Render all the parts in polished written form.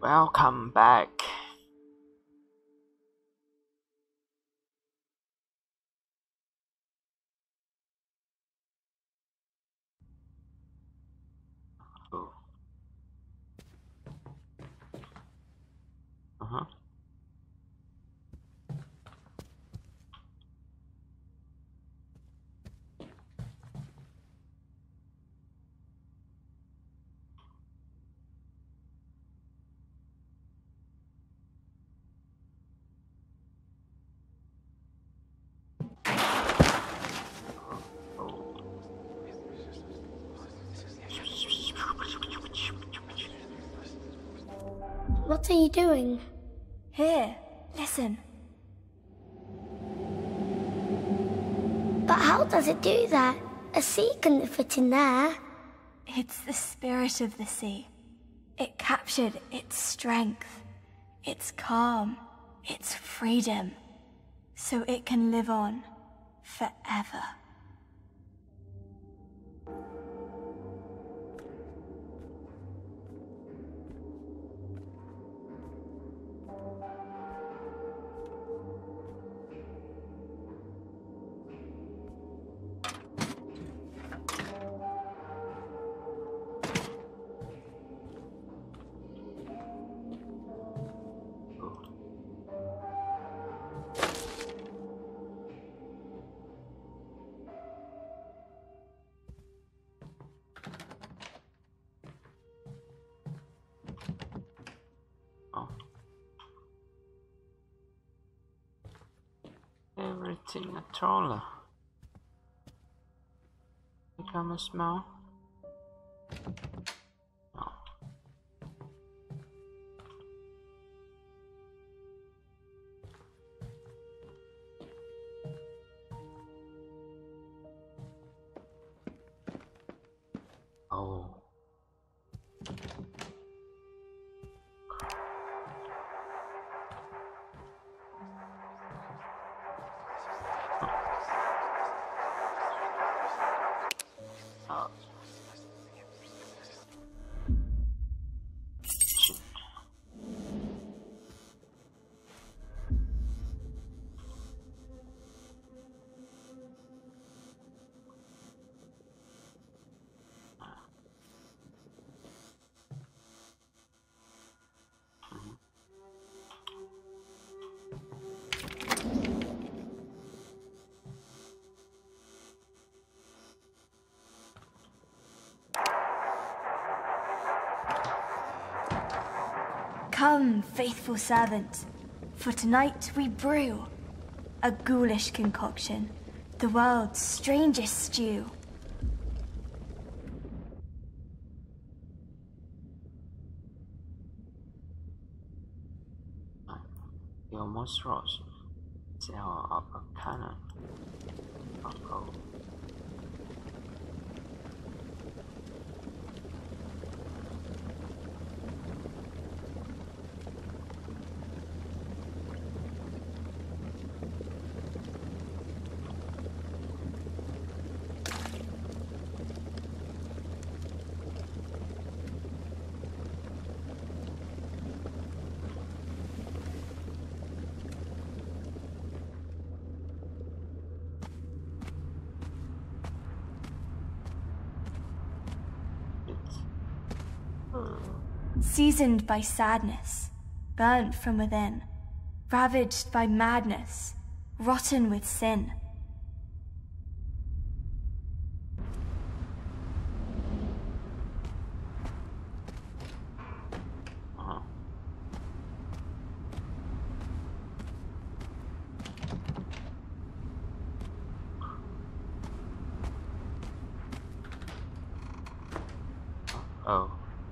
Welcome back. Oh. Uh-huh. What are you doing? Here, listen. But how does it do that? A sea couldn't fit in there. It's the spirit of the sea. It captured its strength, its calm, its freedom, so it can live on forever. Oh. Everything a trawler. Become a small. Oh. Oh. Oh. Shit. Come, faithful servant, for tonight we brew a ghoulish concoction, the world's strangest stew. You almost rose. Cell of a cannon. Oh. Seasoned by sadness, burnt from within, ravaged by madness, rotten with sin. Uh-huh. Oh.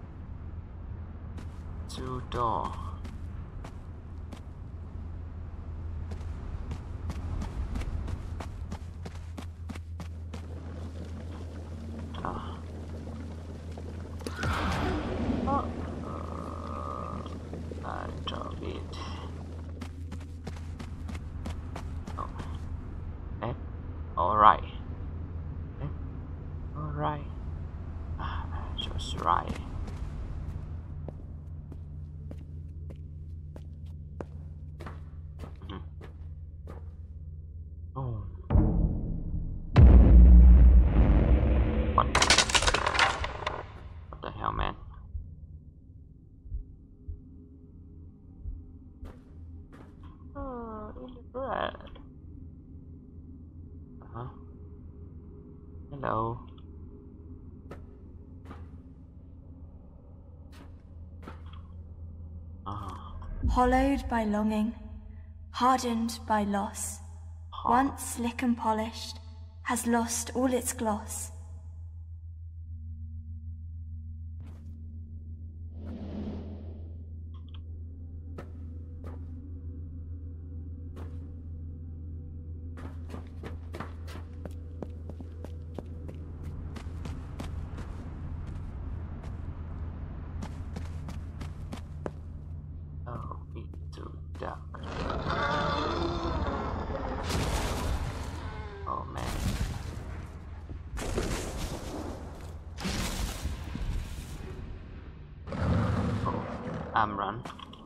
Two door. Ah. Oh. I drop it. Oh. Eh? Alright. Eh? Alright. Just right. Hello. Hollowed by longing, hardened by loss, once slick and polished, has lost all its gloss. Oh, it's too dark. Oh man. Oh, I'm run.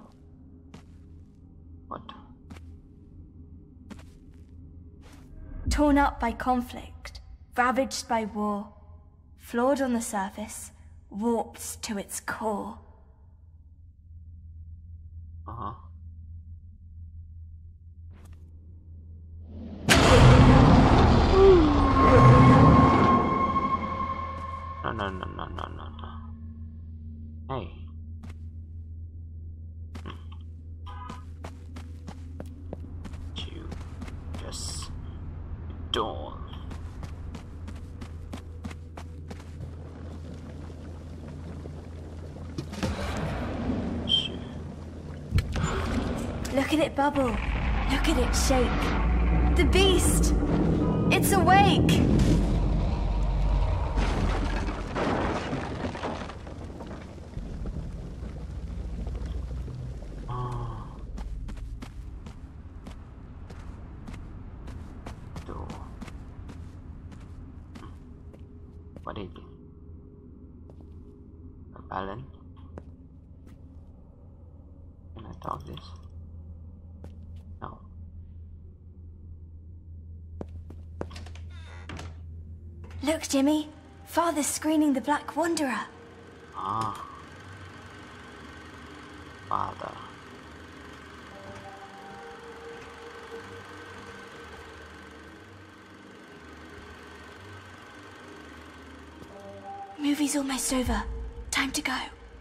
What? Torn up by conflict, ravaged by war, flawed on the surface, warped to its core. Uh-huh. No. Hey. You just don't. Look at it bubble. Look at it shake. The beast! It's awake! What is it? A balance? Can I talk this? No. Look, Jimmy. Father's screening the Black Wanderer. Ah. Father. Movie's almost over. Time to go.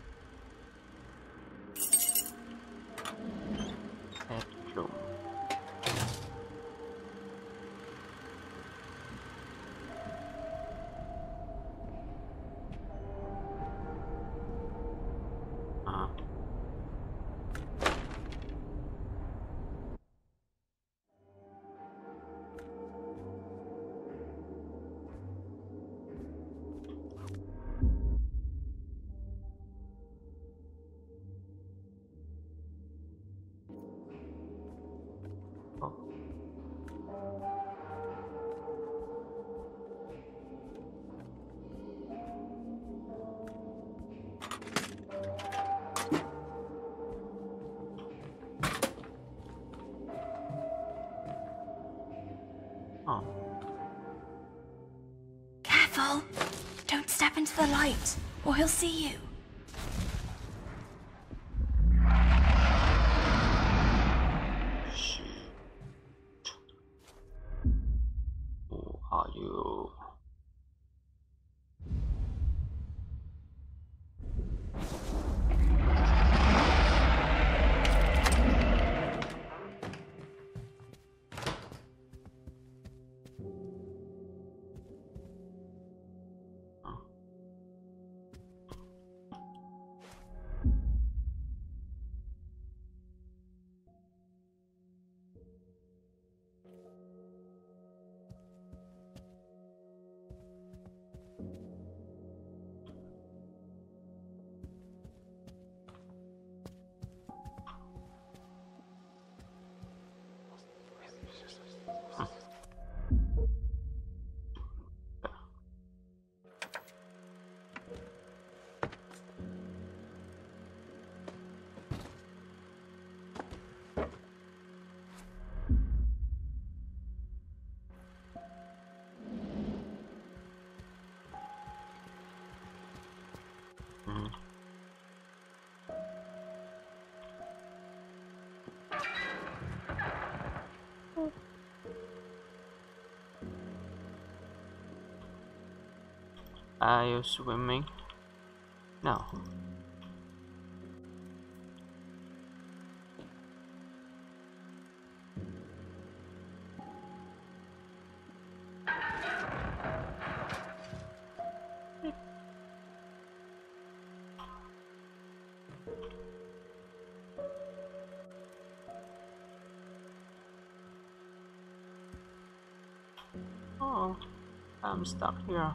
Bedroom. Oh. Oh. Careful! Don't step into the light, or he'll see you. Shit. Who are you? Are you swimming? No. Oh, I'm stuck here.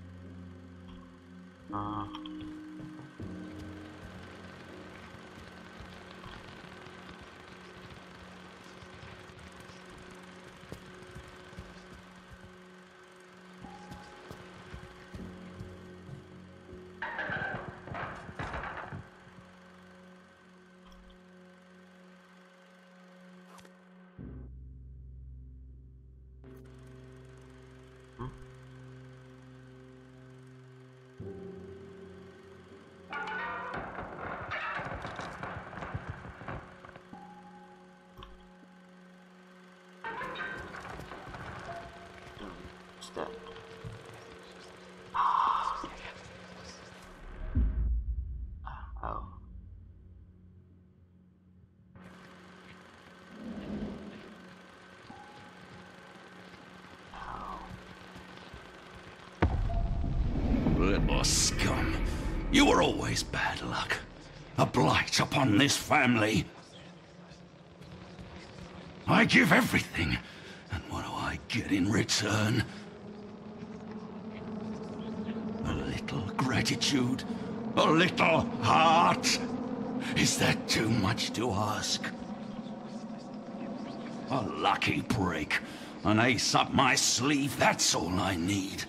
What's that? Oh. Little scum. You were always bad luck. A blight upon this family. I give everything, and what do I get in return? A little gratitude? A little heart? Is that too much to ask? A lucky break. An ace up my sleeve, that's all I need.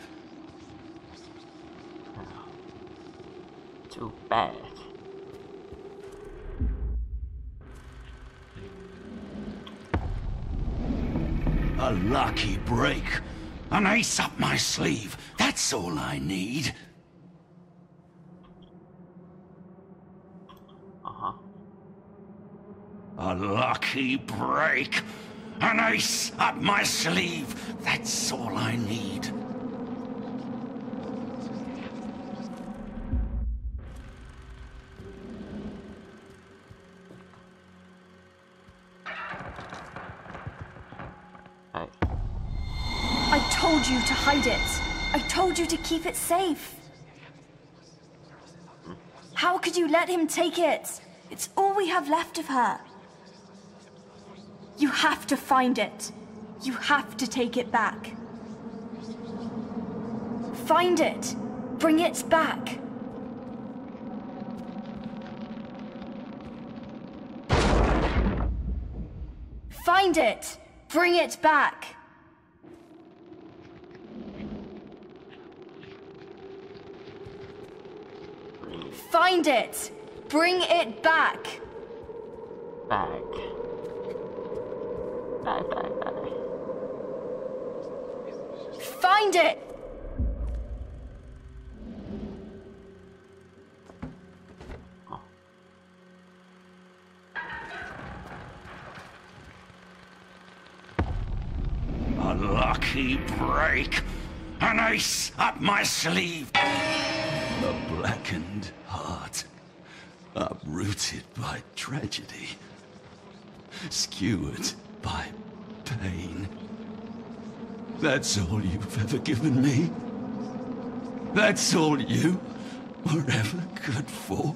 Too bad. A lucky break. An ace up my sleeve. That's all I need. A lucky break. An ace up my sleeve. That's all I need. I told you to hide it. I told you to keep it safe. How could you let him take it? It's all we have left of her. You have to find it. You have to take it back. Find it. Bring it back. Find it. Bring it back. Find it! Bring it back! Back. Bye. Find it! Oh. A lucky break. An ace up my sleeve. A blackened heart, uprooted by tragedy, skewered by pain. That's all you've ever given me? That's all you were ever good for?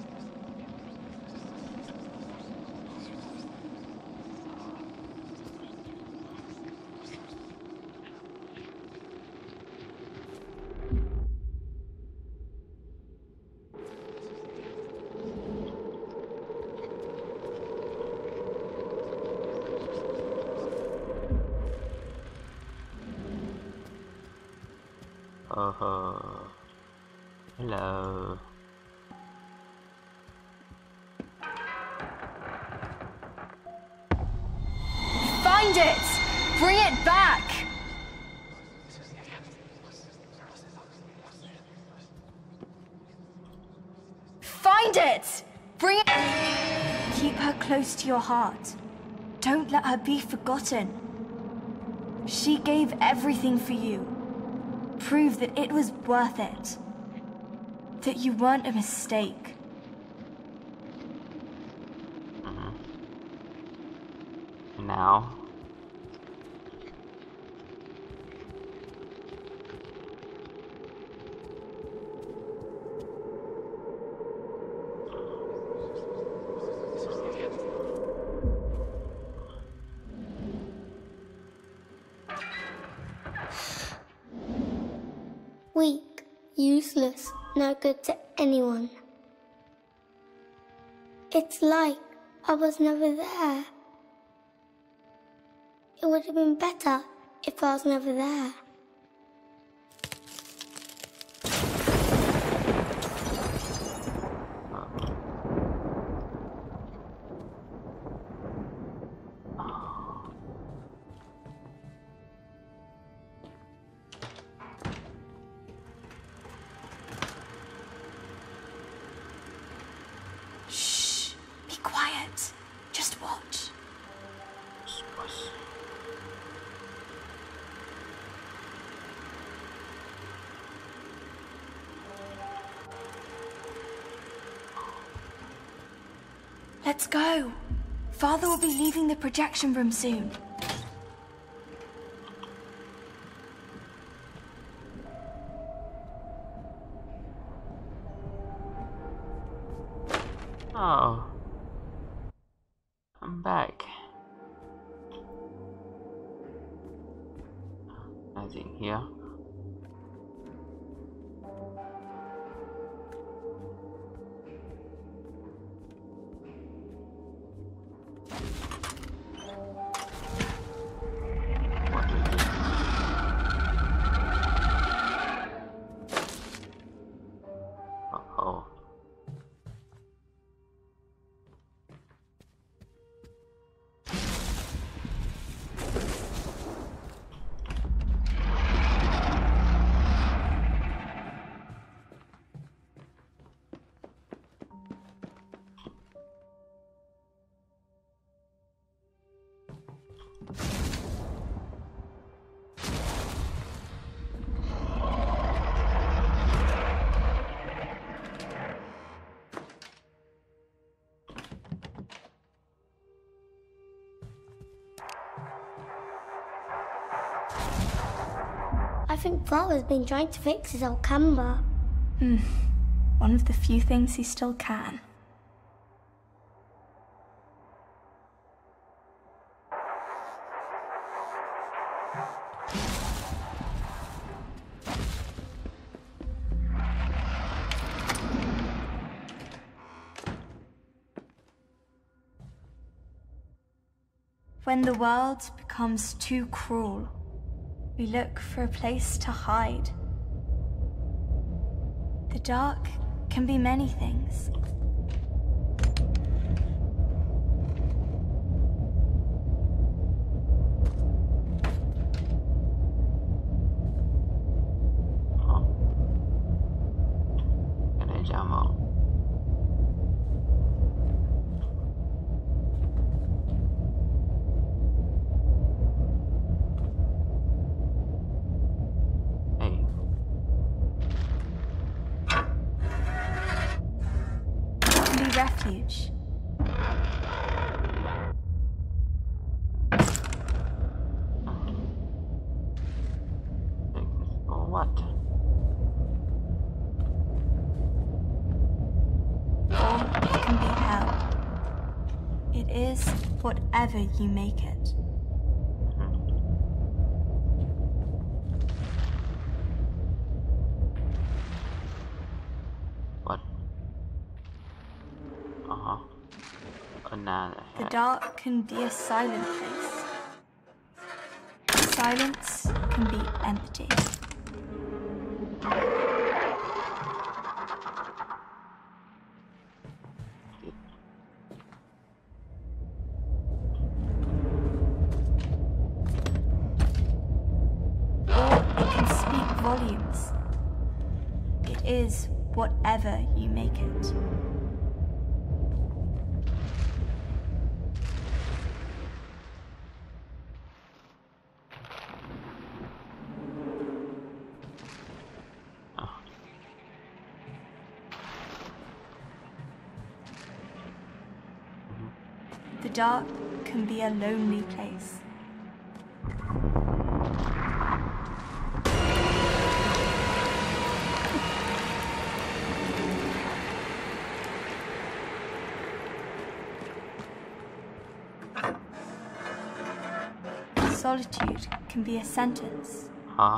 Hello. Find it! Bring it back! Find it! Bring it... Keep her close to your heart. Don't let her be forgotten. She gave everything for you. Prove that it was worth it. that you weren't a mistake. Now, Weak, useless, no good to anyone. It's like I was never there. It would have been better if I was never there. Shh. Be quiet. Just watch. Let's go. Father will be leaving the projection room soon. oh, I'm back. Nothing here. Uh-oh. I think Father's been trying to fix his old camera. One of the few things he still can. When the world becomes too cruel, we look for a place to hide. The dark can be many things. Ada jamu. Hey. It can be refuge. Or what? Or it can be hell. It is whatever you make it. What? Uh-huh. Another The head. dark can be a silent place. Silence can be empty. Or it can speak volumes. It is whatever you make it. dark can be a lonely place. Solitude can be a sentence. Huh?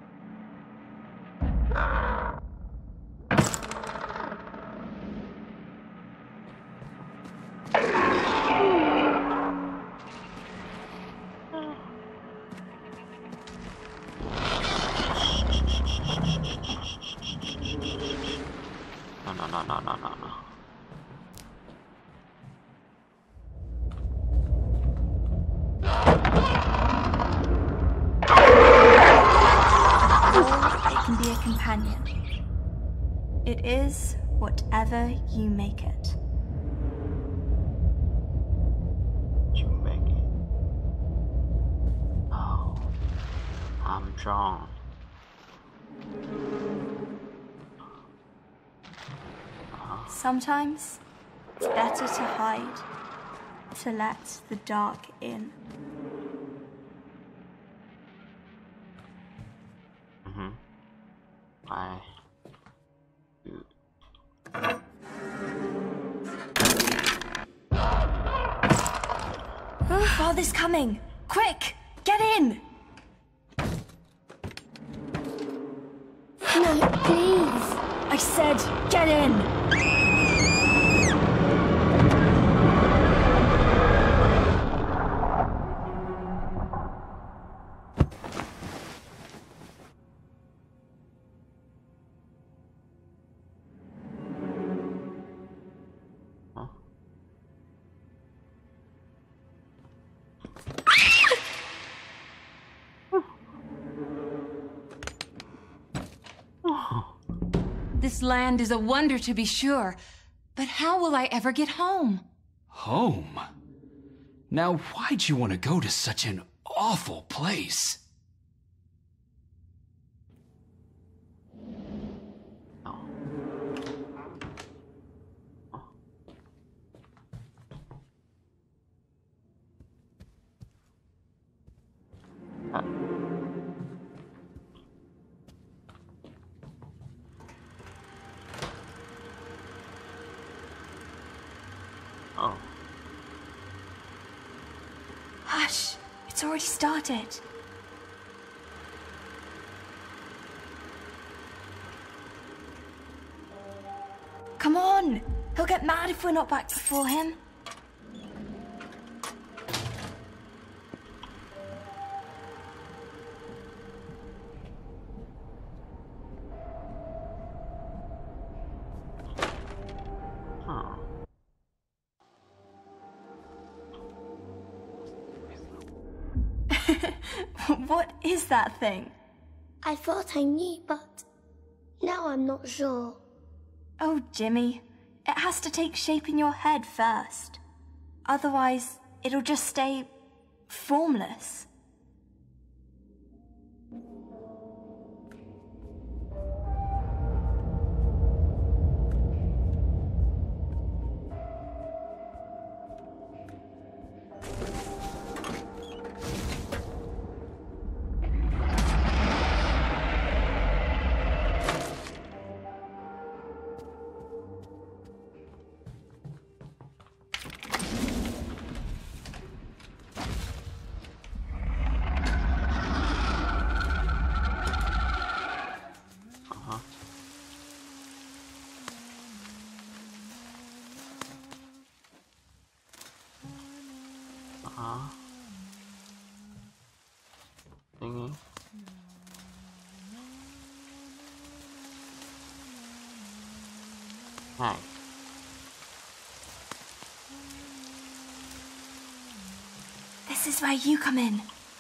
No. It can be a companion. It is whatever you make it. You make it. Oh, I'm drawn. Sometimes it's better to hide, to let the dark in. Oh, Father's coming! Quick! Get in! No, please. I said, get in! This land is a wonder to be sure, but how will I ever get home? Home? Now, why'd you want to go to such an awful place? Oh. Hush! It's already started. Come on! He'll get mad if we're not back before him. What is that thing? I thought I knew, but now I'm not sure. Oh, Jimmy. It has to take shape in your head first. Otherwise, it'll just stay formless. Thingy. Hey. This is where you come in.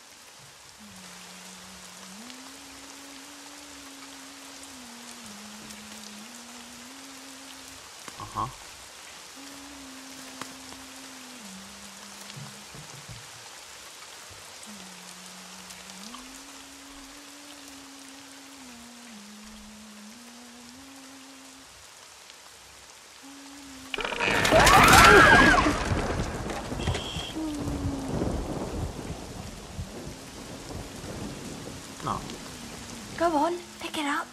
Uh-huh. Get up.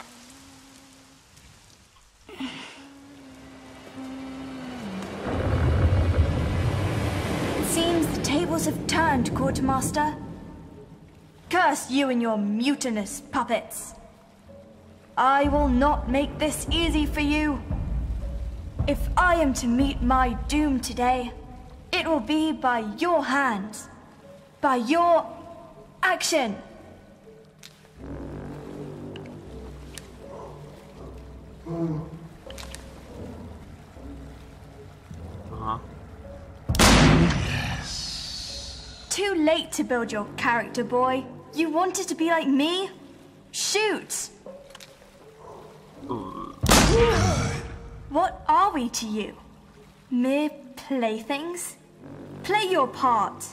It seems the tables have turned, Quartermaster. Curse you and your mutinous puppets. I will not make this easy for you. If I am to meet my doom today, it will be by your hands, by your action. Too late to build your character, boy. You wanted to be like me? Shoot! What are we to you? Mere playthings? Play your part.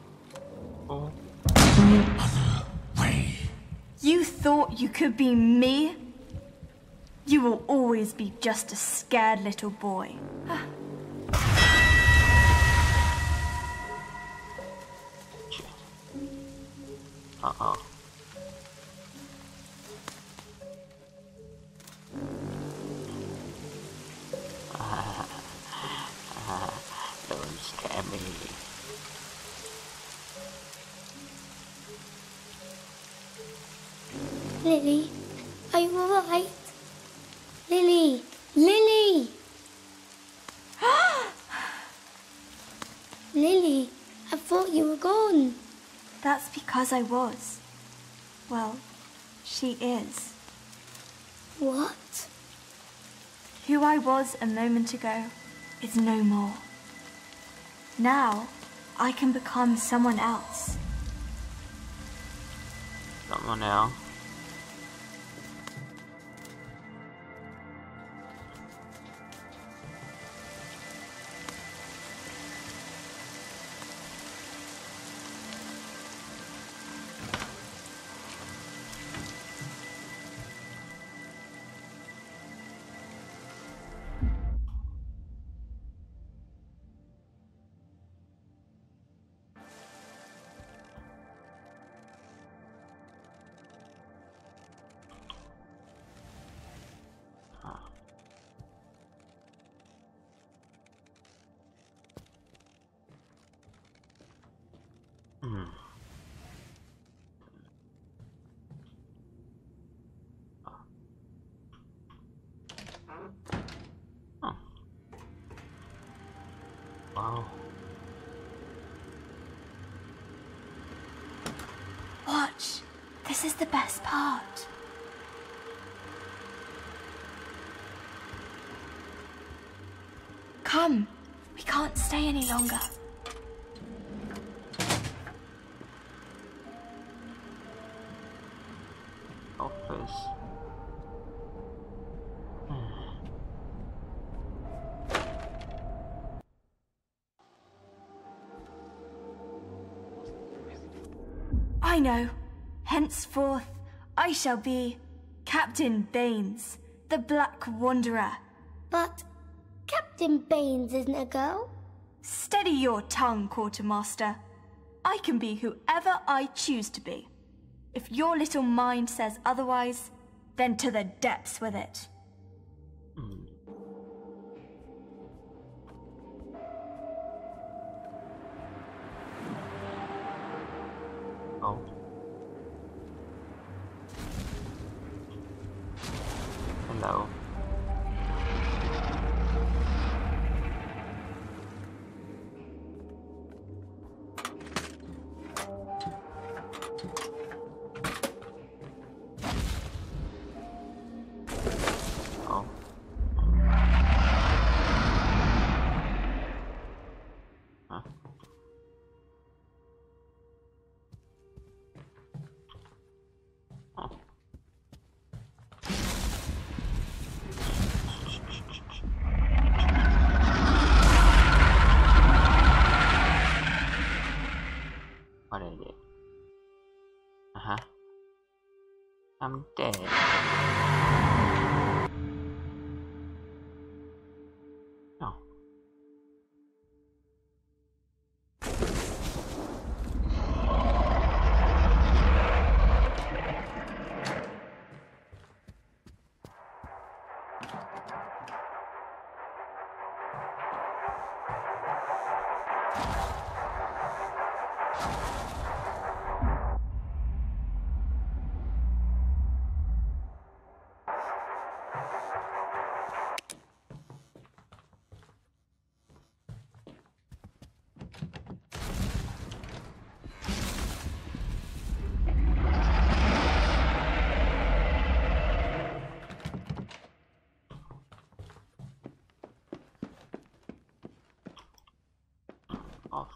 Other way. You thought you could be me? You will always be just a scared little boy. Uh-oh. Don't scare me. Lily, are you alright? Lily! Lily! Lily, I thought you were gone. That's because I was. Well, she is. What? Who I was a moment ago is no more. Now, I can become someone else. Someone else. Wow. Watch. This is the best part. Come. We can't stay any longer. Office. I know. Henceforth, I shall be Captain Baines, the Black Wanderer. But Captain Baines isn't a girl. Steady your tongue, Quartermaster. I can be whoever I choose to be. If your little mind says otherwise, then to the depths with it. Oh. Hello. Oh. Huh? Oh. What is it? Uh-huh. I'm dead. No.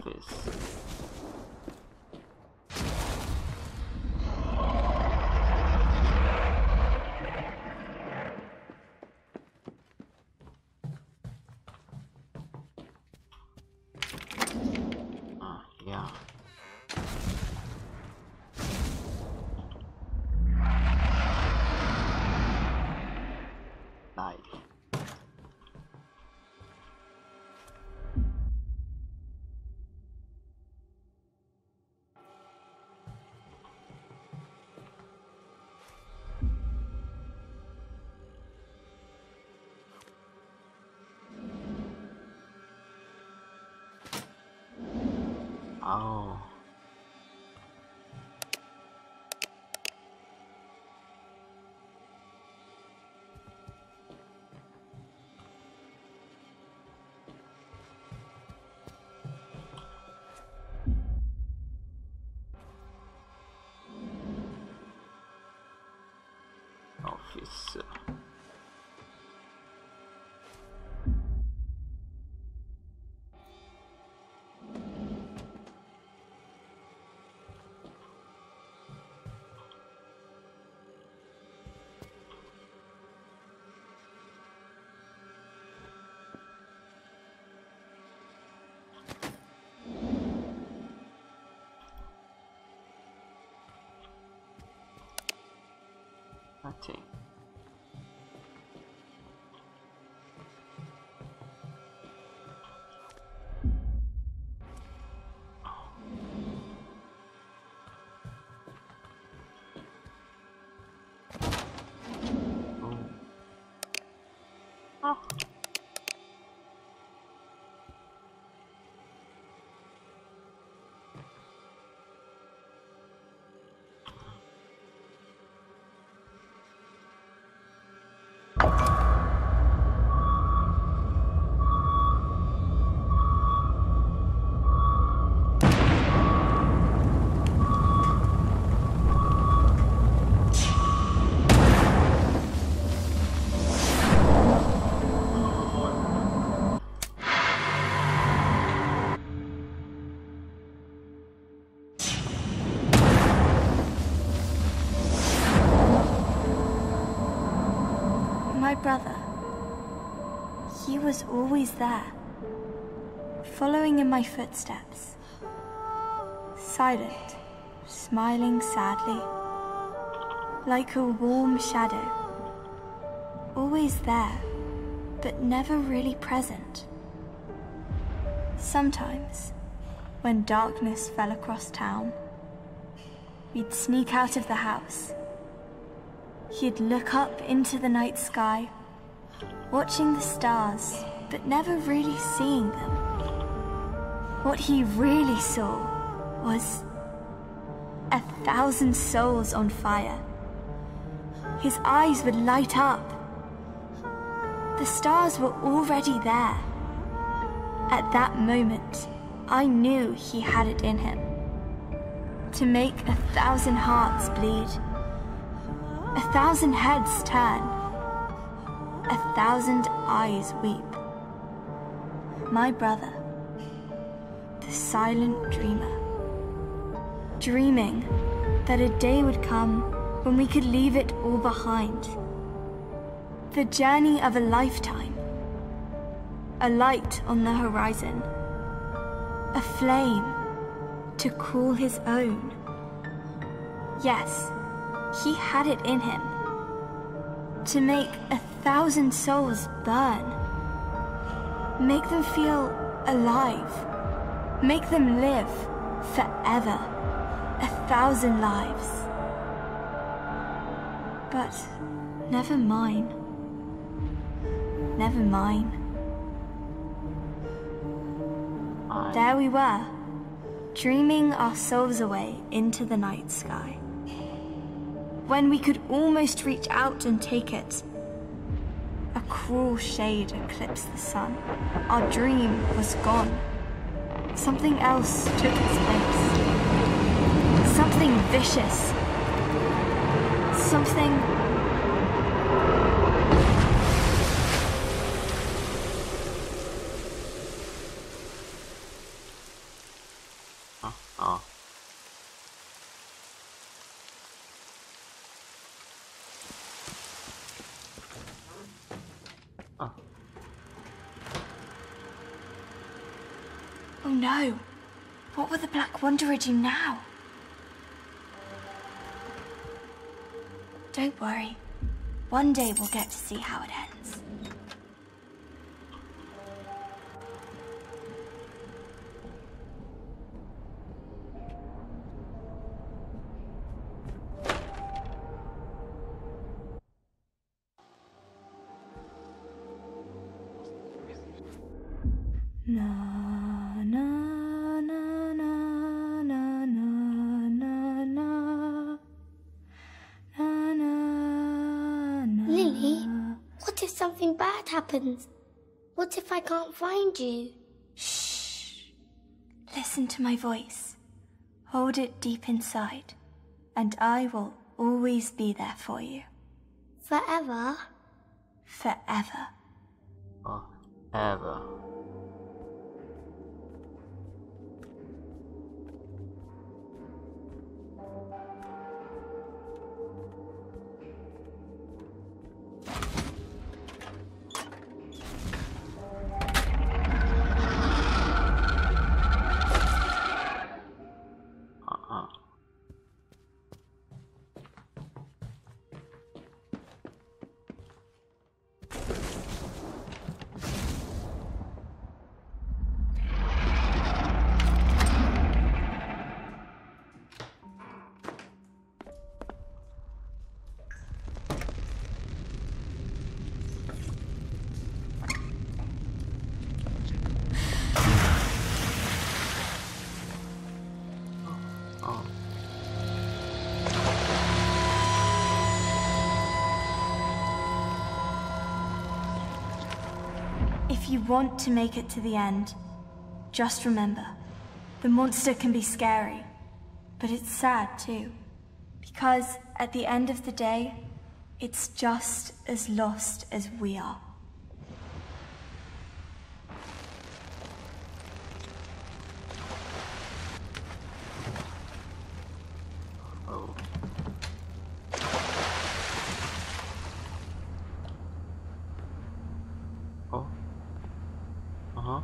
office. Yeah. Nice. Oh. Office. Okay. Oh. My brother, he was always there, following in my footsteps, silent, smiling sadly, like a warm shadow, always there, but never really present. Sometimes, when darkness fell across town, we'd sneak out of the house. He'd look up into the night sky, watching the stars, but never really seeing them. What he really saw was 1,000 souls on fire. His eyes would light up. The stars were already there. At that moment, I knew he had it in him to make 1,000 hearts bleed, 1,000 heads turn, 1,000 eyes weep. My brother, the silent dreamer, dreaming that a day would come when we could leave it all behind. The journey of a lifetime, a light on the horizon, a flame to call his own. Yes, he had it in him to make 1,000 souls burn, make them feel alive, make them live forever, 1,000 lives. But never mine, never mine. There we were, dreaming our souls away into the night sky. When we could almost reach out and take it, a cruel shade eclipsed the sun. Our dream was gone. Something else took its place. Something vicious. Something... Oh no. What will the Black Wanderer do now? Don't worry. One day we'll get to see how it ends. Na na na na na na na na na na. Lily, what if something bad happens? What if I can't find you? Shh. Listen to my voice. Hold it deep inside, and I will always be there for you. Forever? Forever. Forever. If you want to make it to the end, just remember, the monster can be scary, but it's sad too. Because at the end of the day, it's just as lost as we are. Oh. Oh. Uh-huh.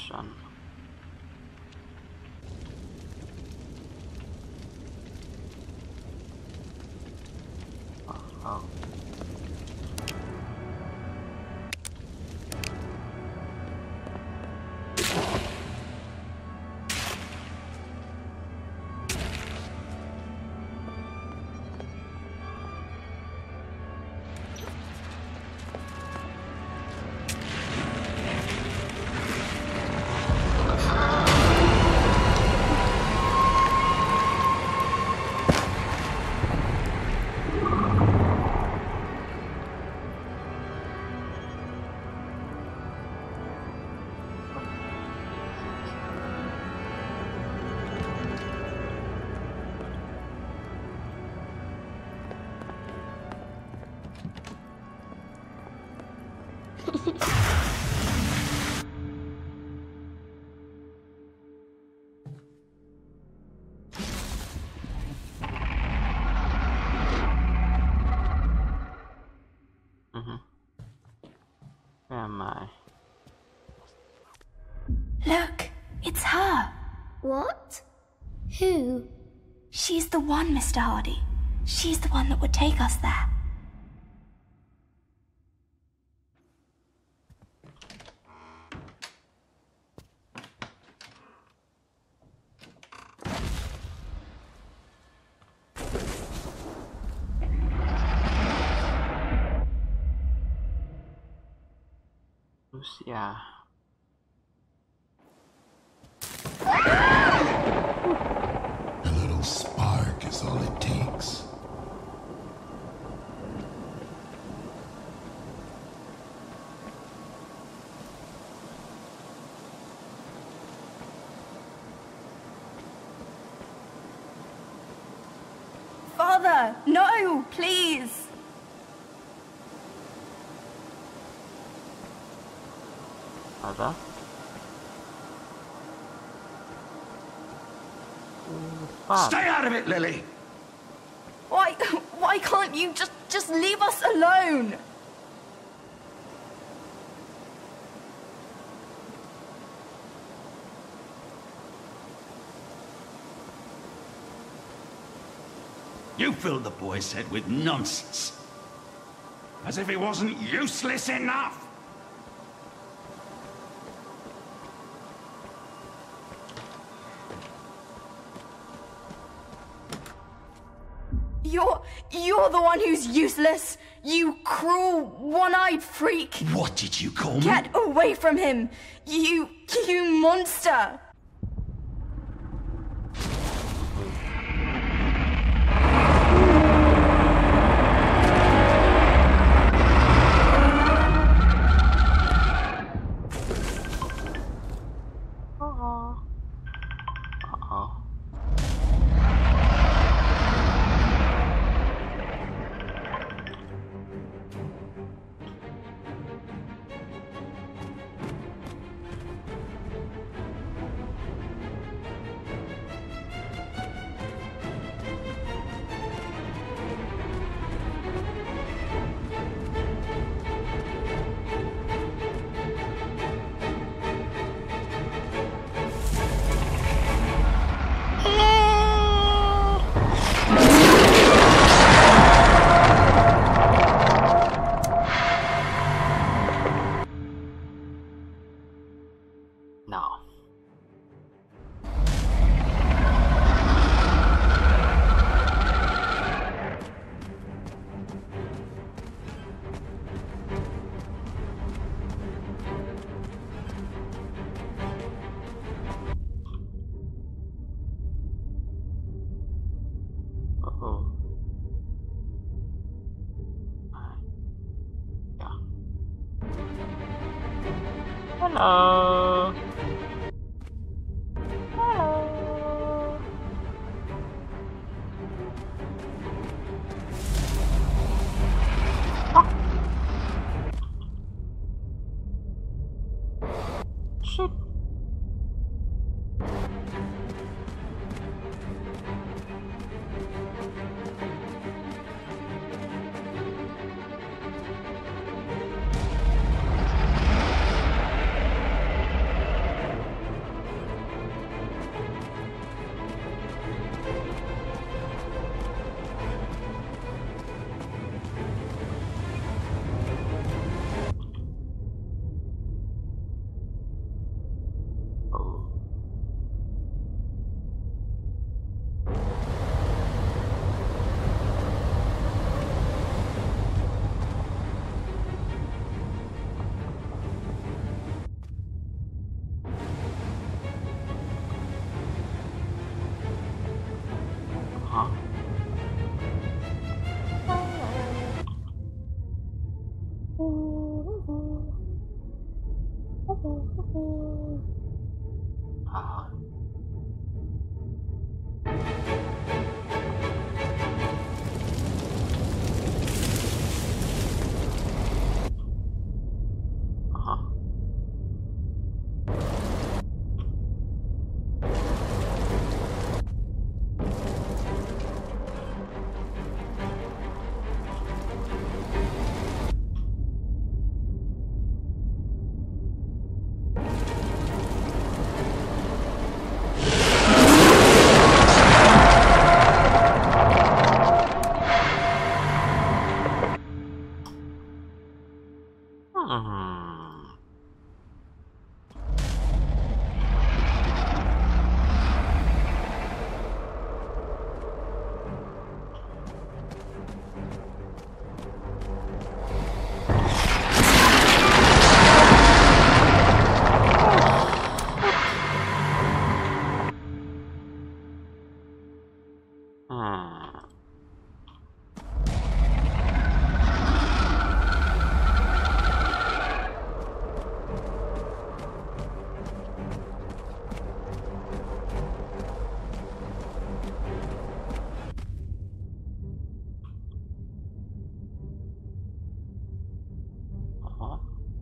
mission. Oh. Where am I? Look, it's her. What? Who? She's the one, Mr. Hardy. She's the one that would take us there. Lucia. A little spark is all it takes. Father, no, please. Mother? Stay out of it, Lily! Why can't you just leave us alone? You filled the boy's head with nonsense. As if he wasn't useless enough! You're the one who's useless, you cruel, one-eyed freak. What did you call me? Get away from him, you monster. No. Uh-oh. Yeah. Hello. Shit. Uh-huh. Uh-huh. Hmm. Hmm. Uh-huh.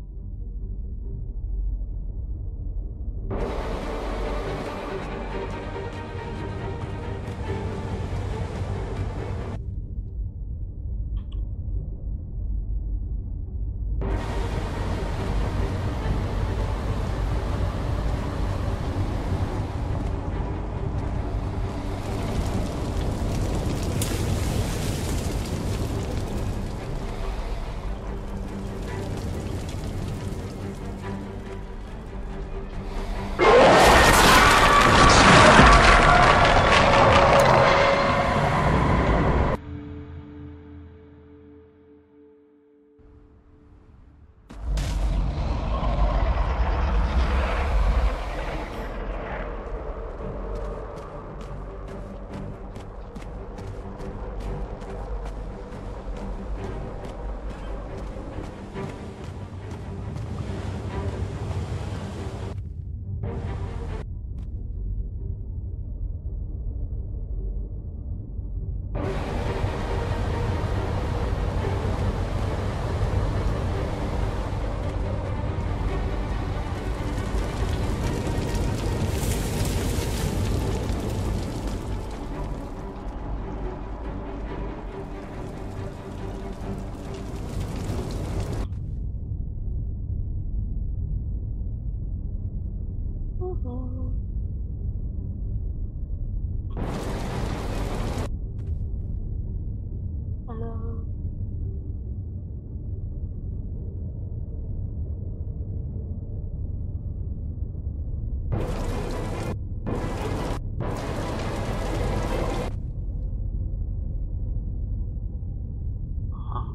Hello. Uh-huh.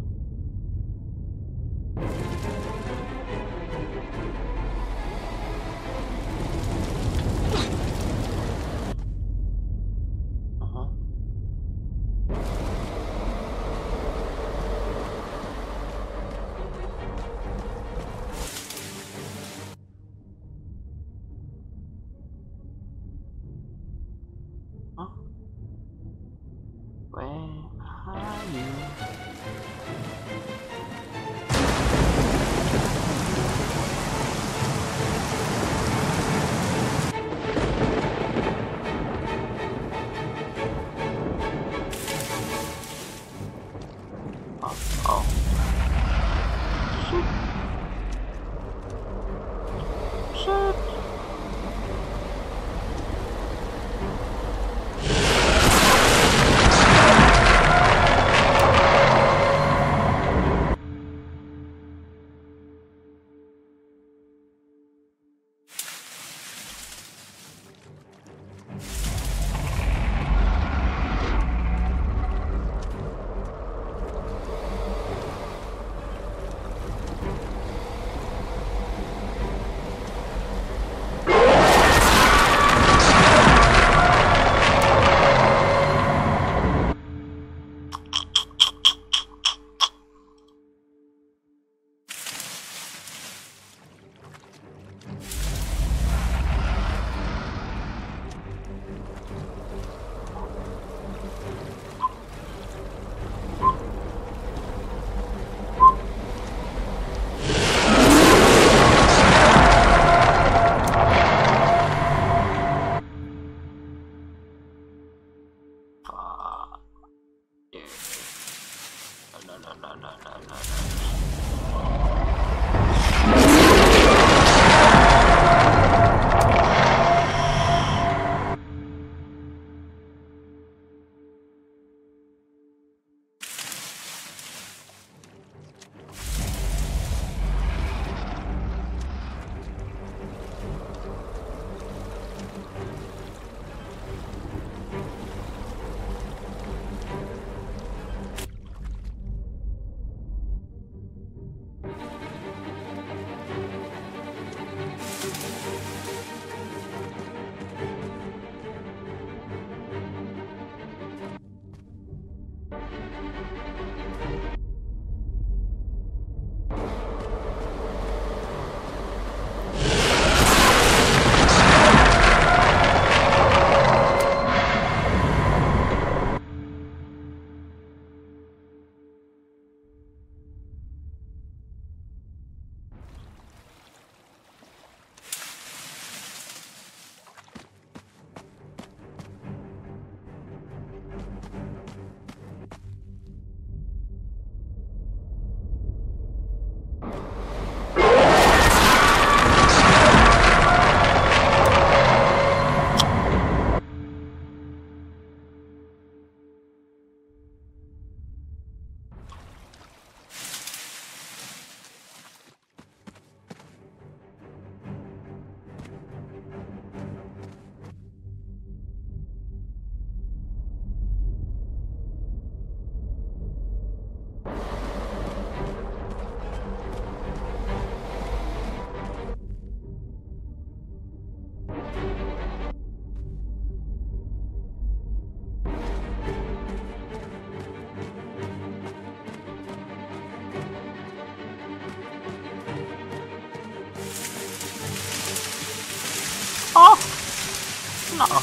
Oh! No.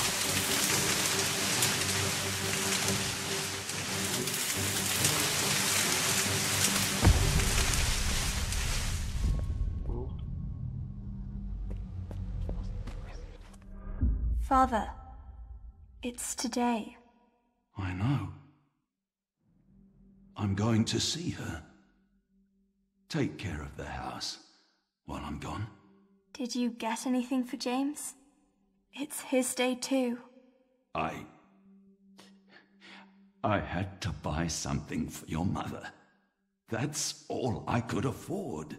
Father, it's today. I know. I'm going to see her. Take care of the house while I'm gone. Did you get anything for James? It's his day too. I had to buy something for your mother. That's all I could afford.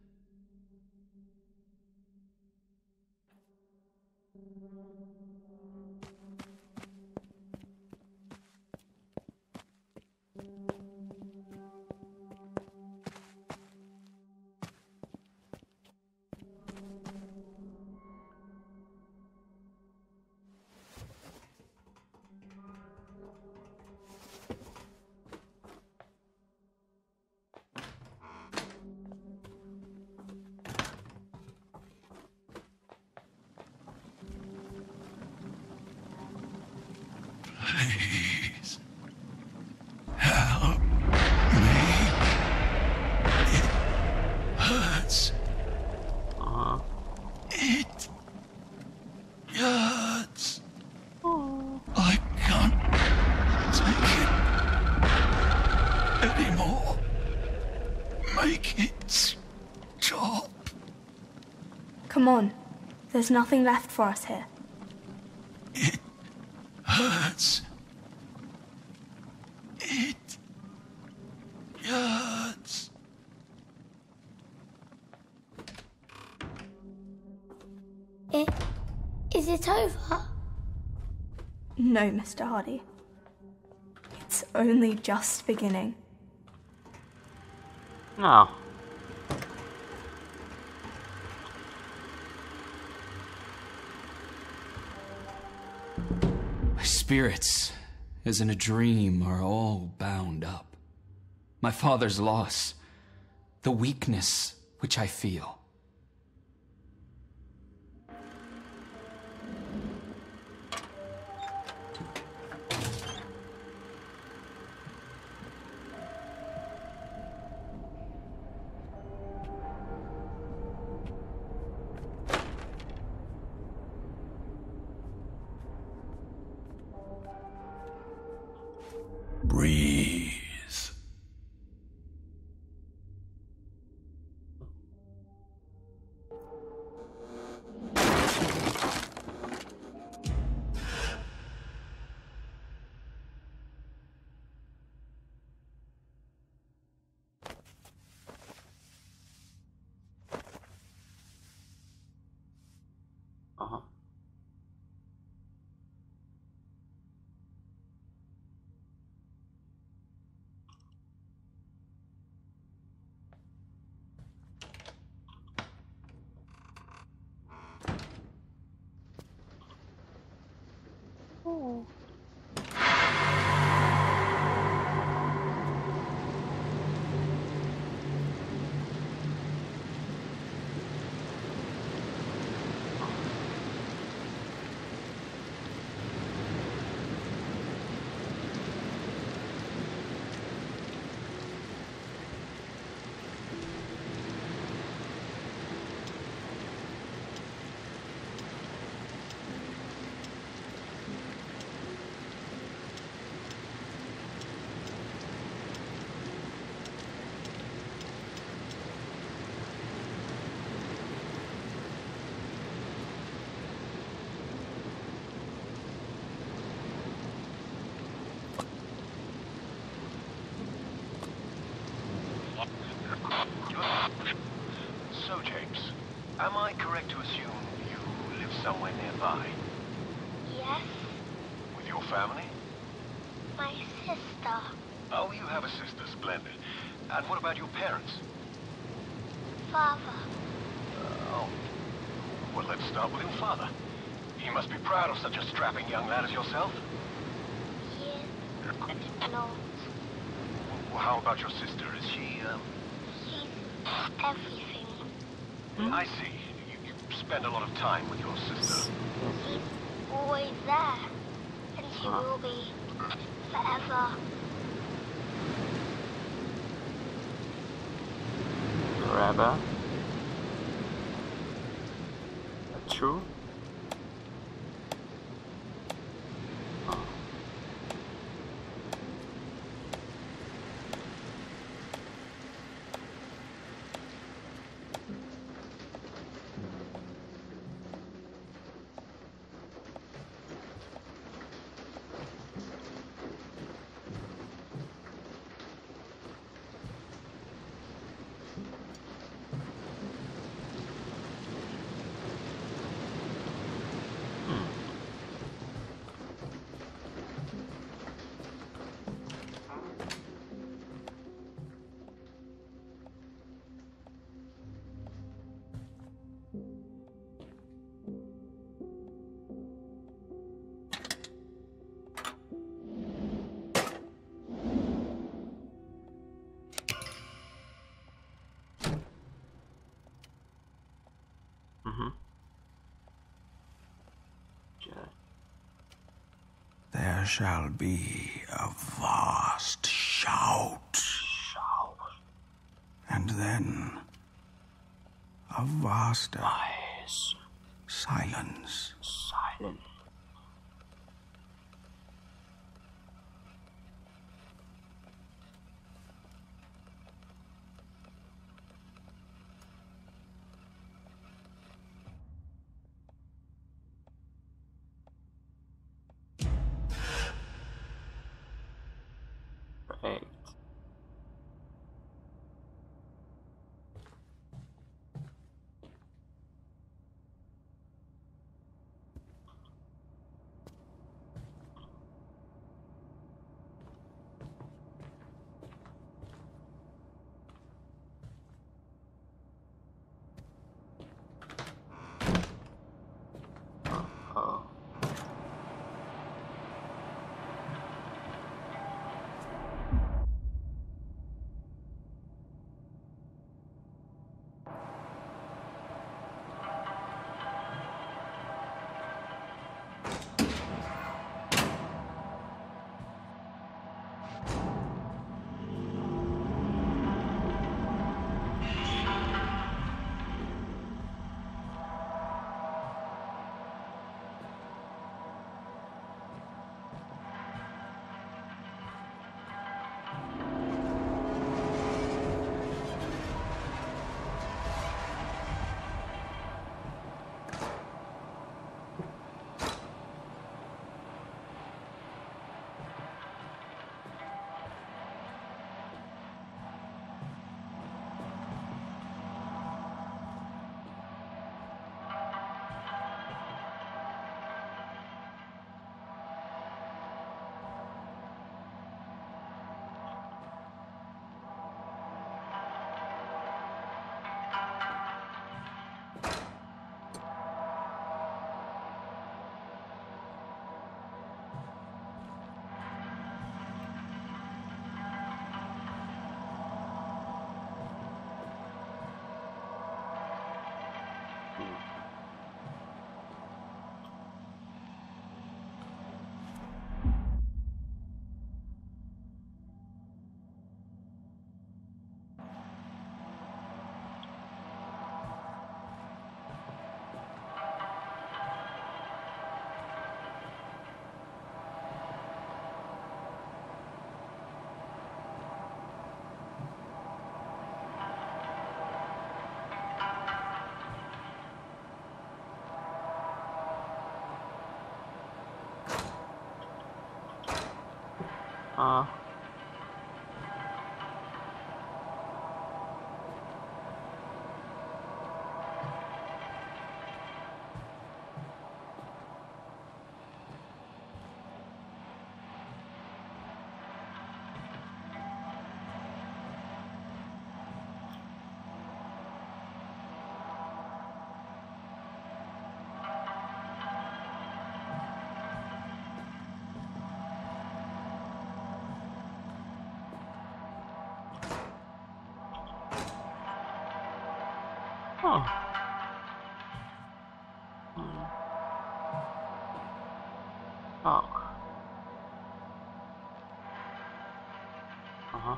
Please, help me. It hurts. It hurts. I can't take it anymore. Make it stop. Come on. There's nothing left for us here. It hurts. It hurts. Is it over? No, Mr. Hardy. It's only just beginning. No. My spirits, as in a dream, are all bound up. My father's loss, the weakness which I feel. Breathe. Uh-huh. So, James, am I correct to assume you live somewhere nearby? Yes, With your family? my sister. Oh, you have a sister. Splendid. And what about your parents? Father. Oh. Well, let's start with your father. He must be proud of such a strapping young lad as yourself. Yes, but not. Well, how about your sister? Is she, She's everything. I see. spend a lot of time with your sister. He's always there, and he will be forever. Forever. That's true. There shall be a vast shout. And then a vaster silence. Right. Oh. Oh. Uh-huh.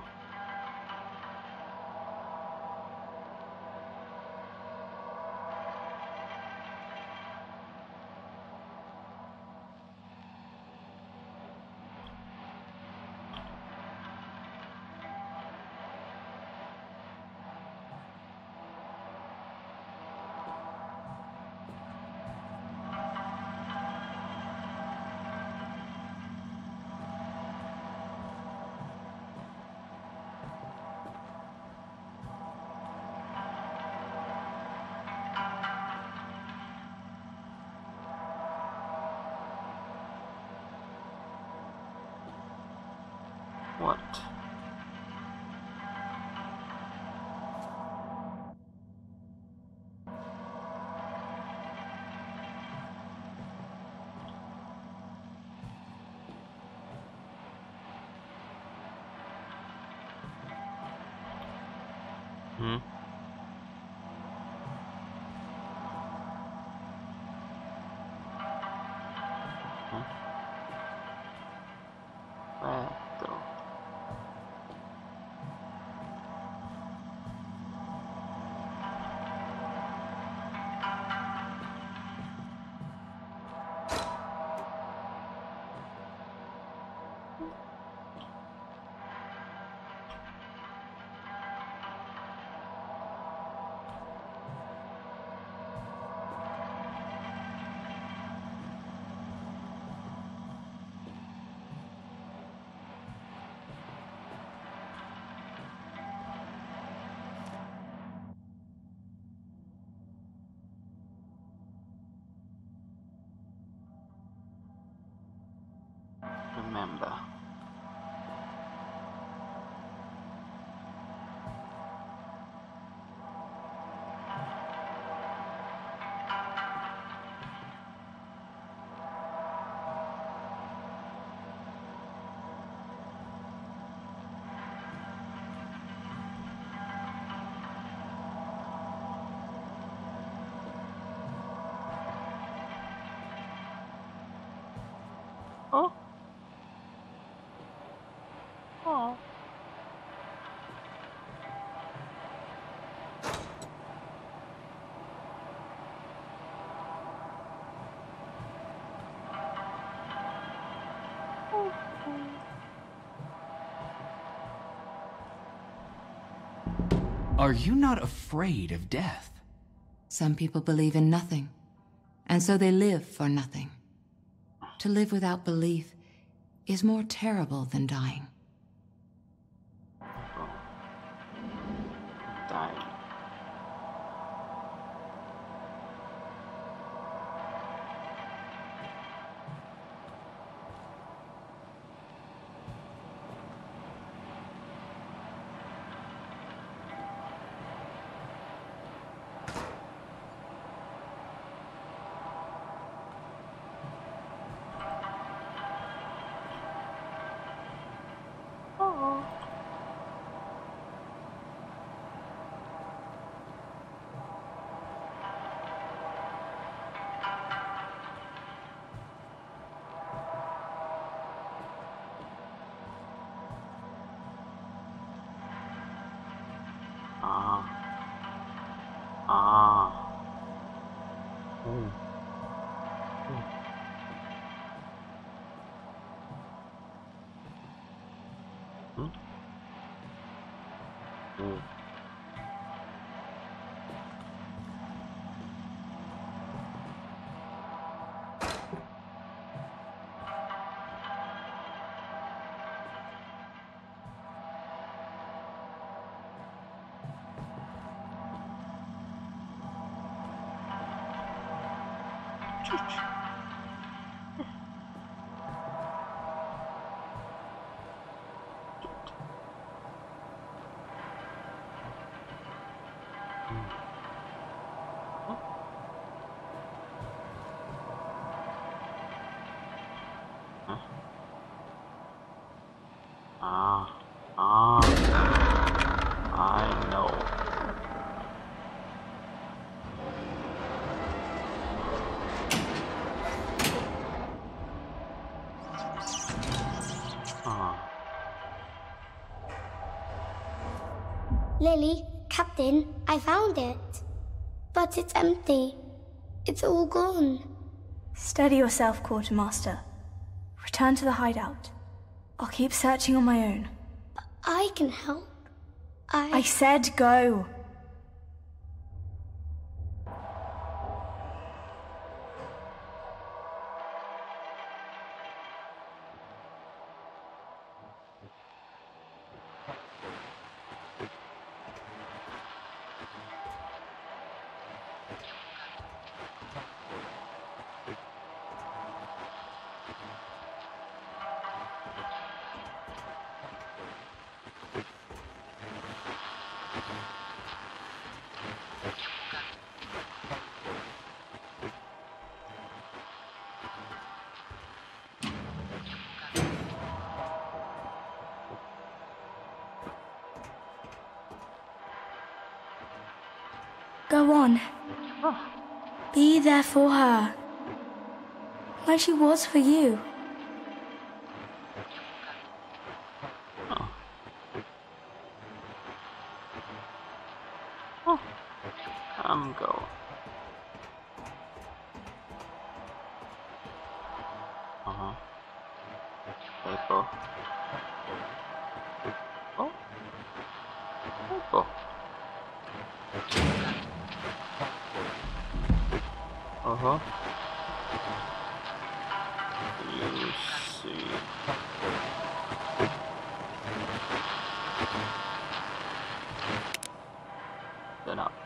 What? Hmm? Huh? Where though? Remember. Oh. Oh. Are you not afraid of death? Some people believe in nothing, and so they live for nothing. To live without belief is more terrible than dying. Dying. I know. Lily, Captain, I found it. But it's empty. It's all gone. Steady yourself, Quartermaster. Return to the hideout. I'll keep searching on my own. I can help. I said go. Go on. Be there for her. Like she was for you. Go. Paper. Oh. Paper. You see. Then up.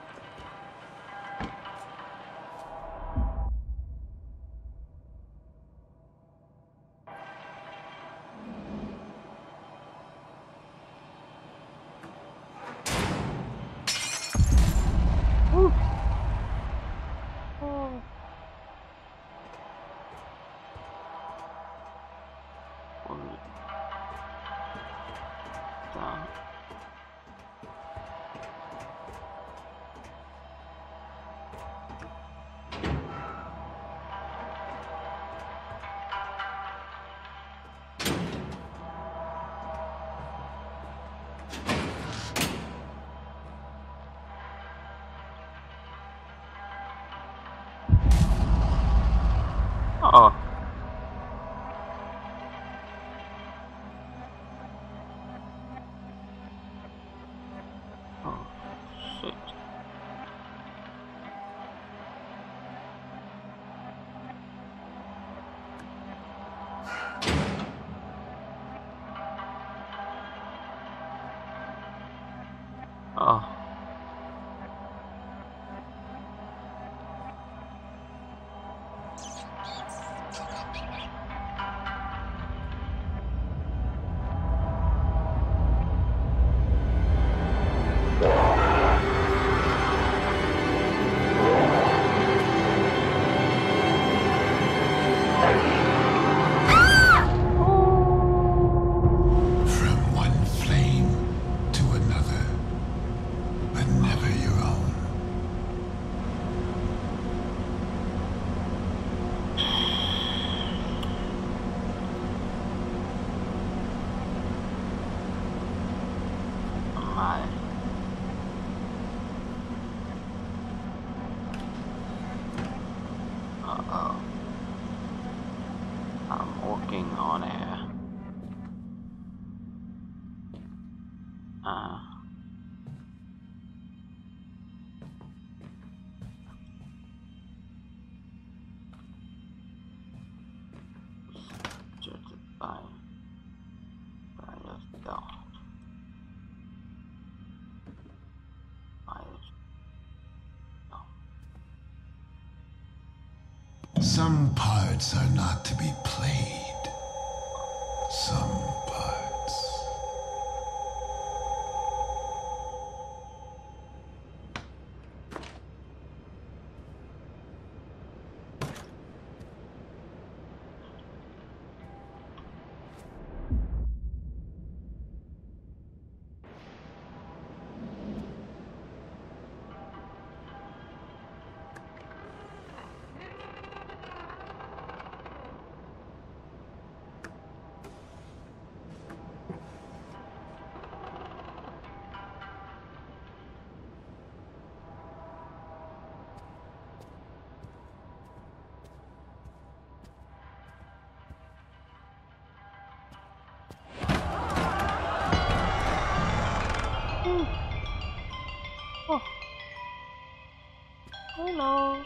Oh. Oh, shit. Oh. I'm walking on air. Some parts are not to be played. Some parts. No.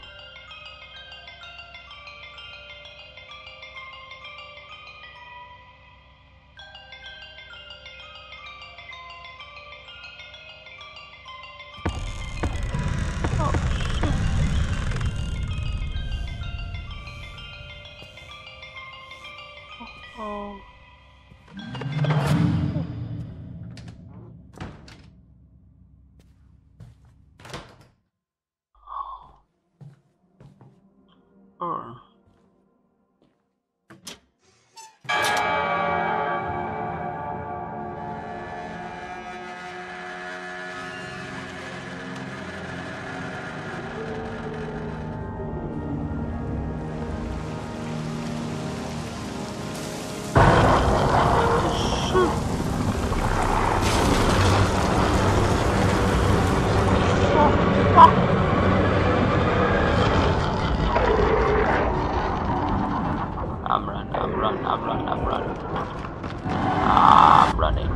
Oh. Oh. I'm running. I'm running.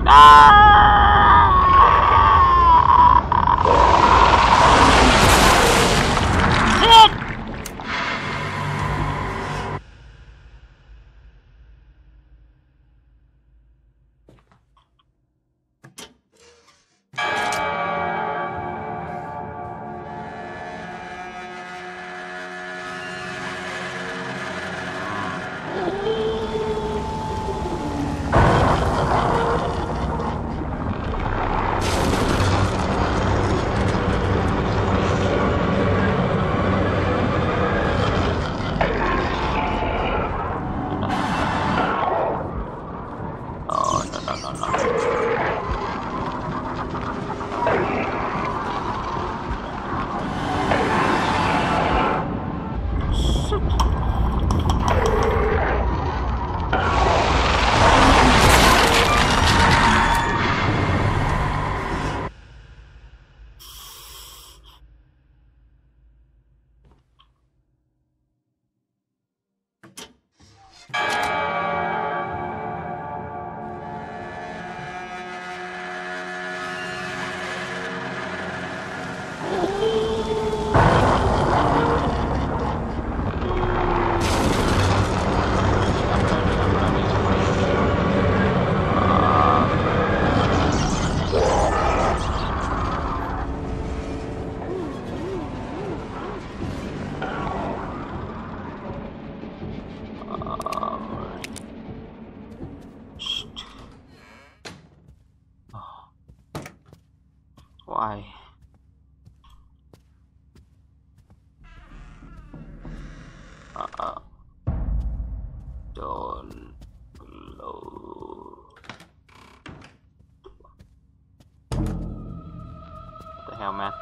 Shit! Why? Don't blow. What the hell, man?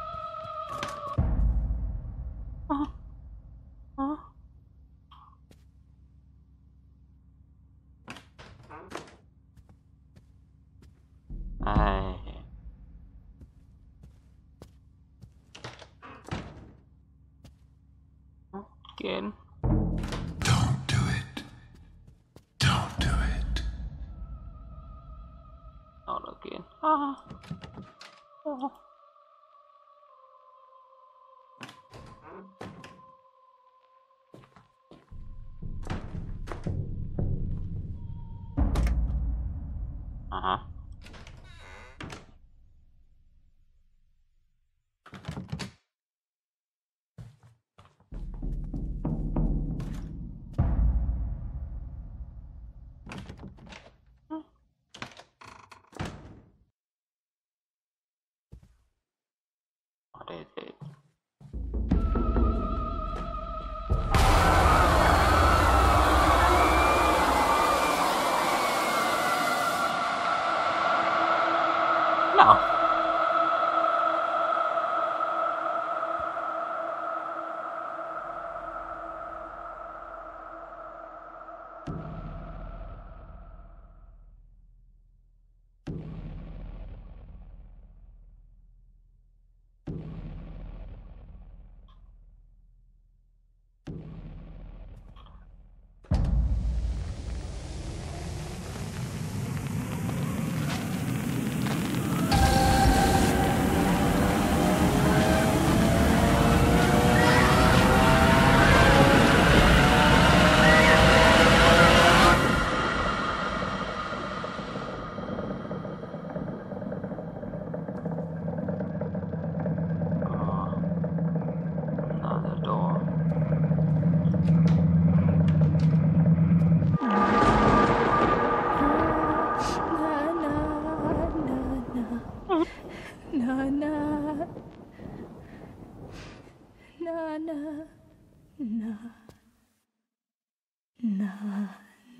Again. Don't do it. Don't do it. Not again. What is it? No.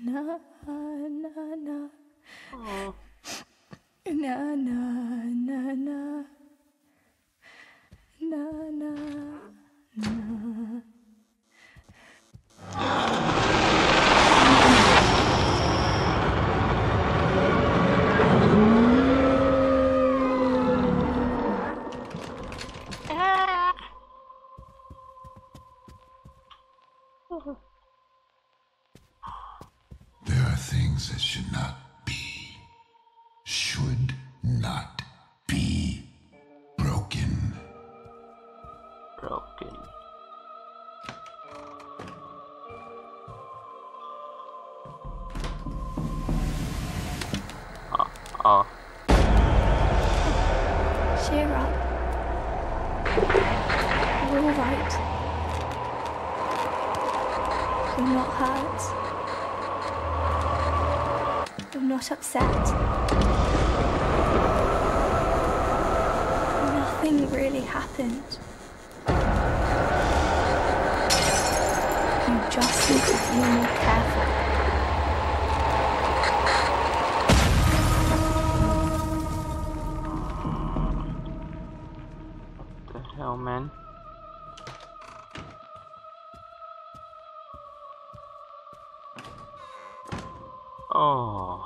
Na na na. Oh. Na na na na. Na na na. There are things that should not be. Should not be broken. Broken. Oh. Cheer up. You're all right. You're not hurt. You're not upset. Nothing really happened. You just need to be more careful. What the hell, man? Oh.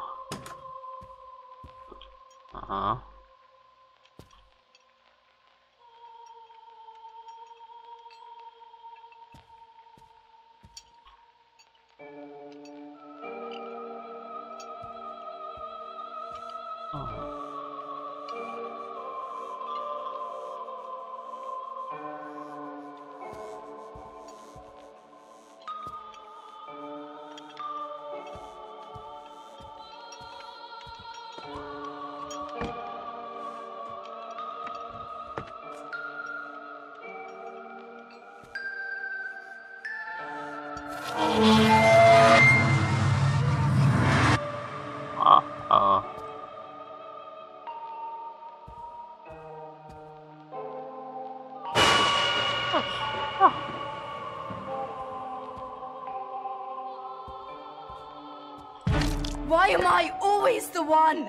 Why am I always the one?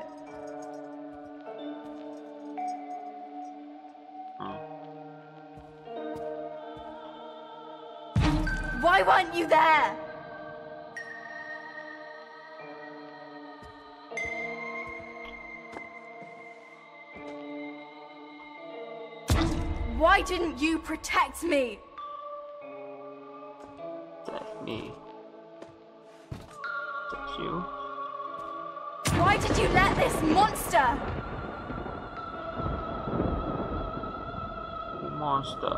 Why weren't you there? Why didn't you protect me? Protect me. Protect you. Why did you let this monster? Monster.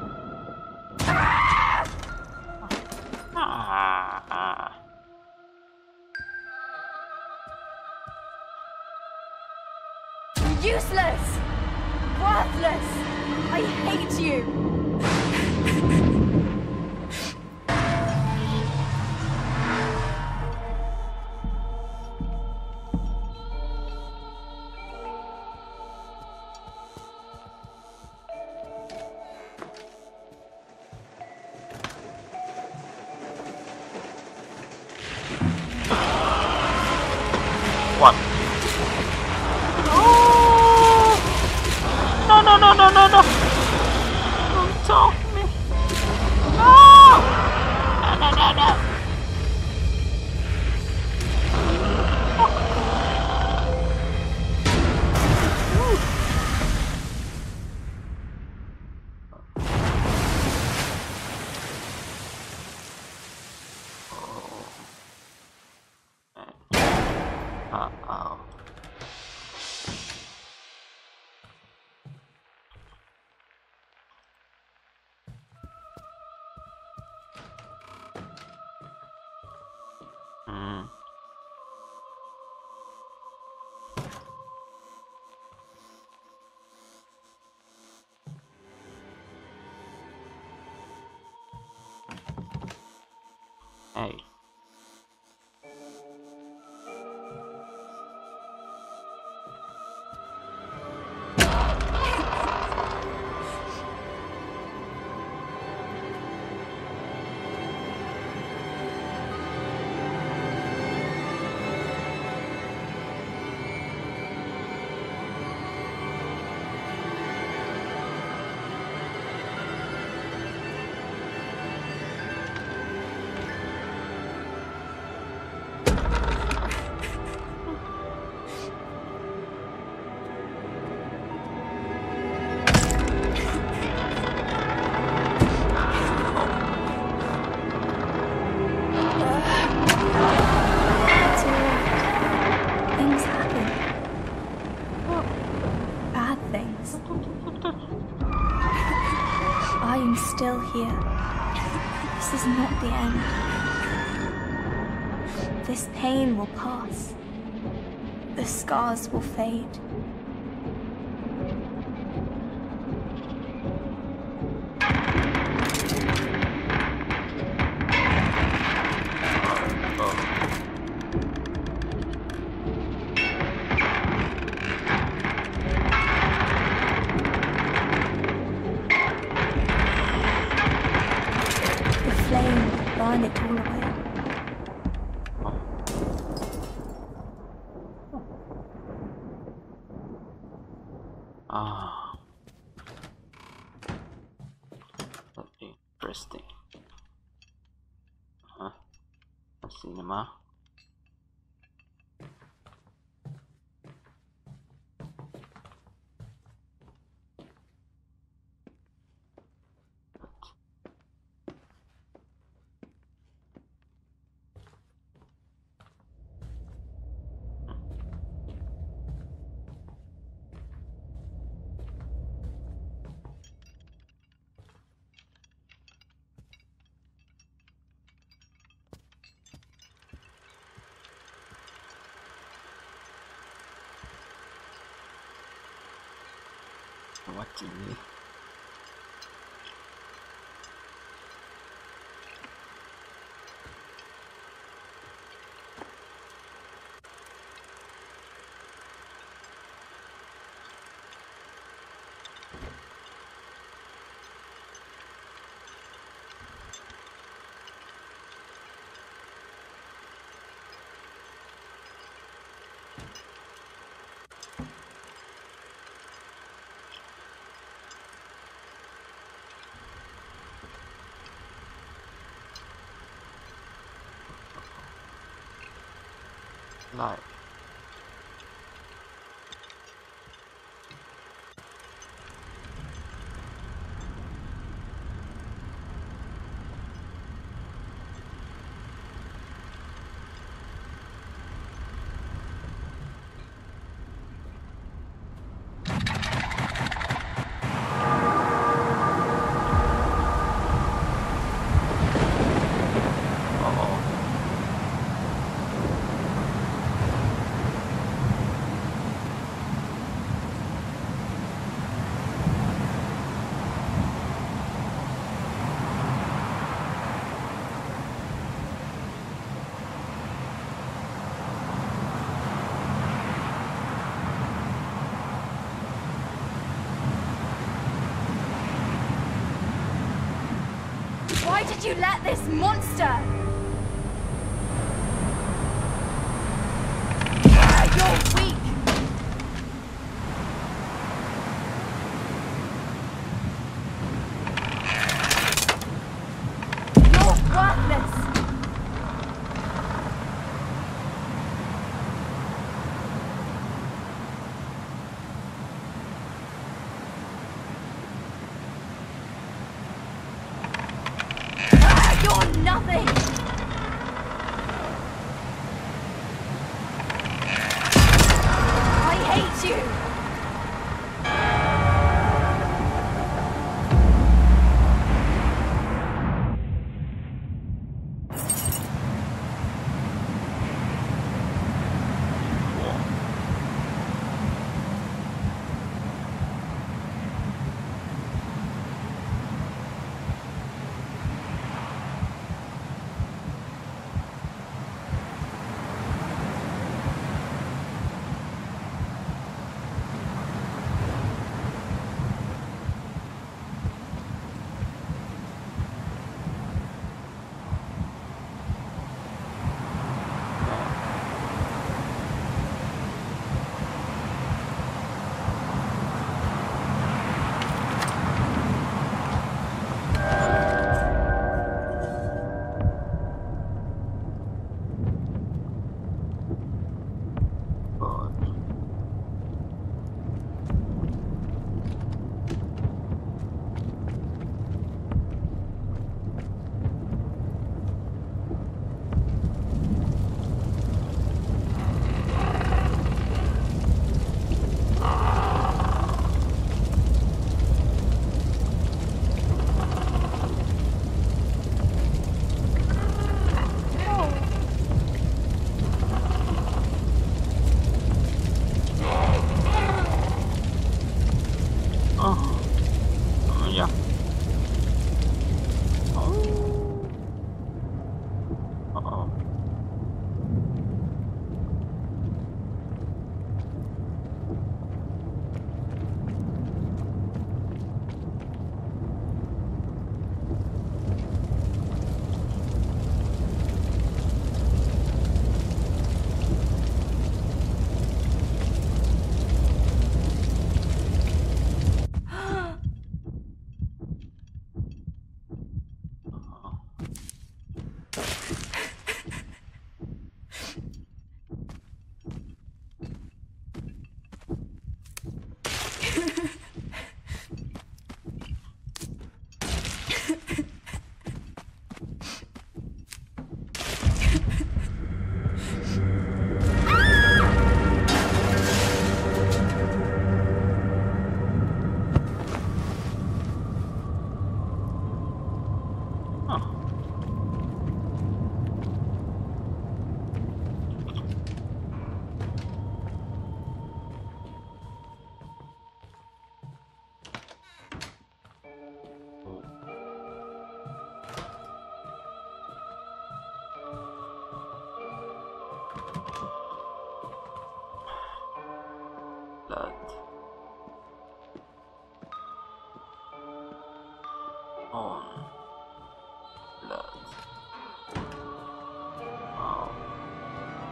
Useless! Worthless! I hate you! What? No, no, no, no, no, no! Don't talk to me! No! No, no, no, no! Uh-oh. Hey. still here. This is not the end. This pain will pass. The scars will fade. Burn it all away. That's interesting. A cinema. What TV? Live. Why did you let this monster? You're weak. You're worthless. You're nothing!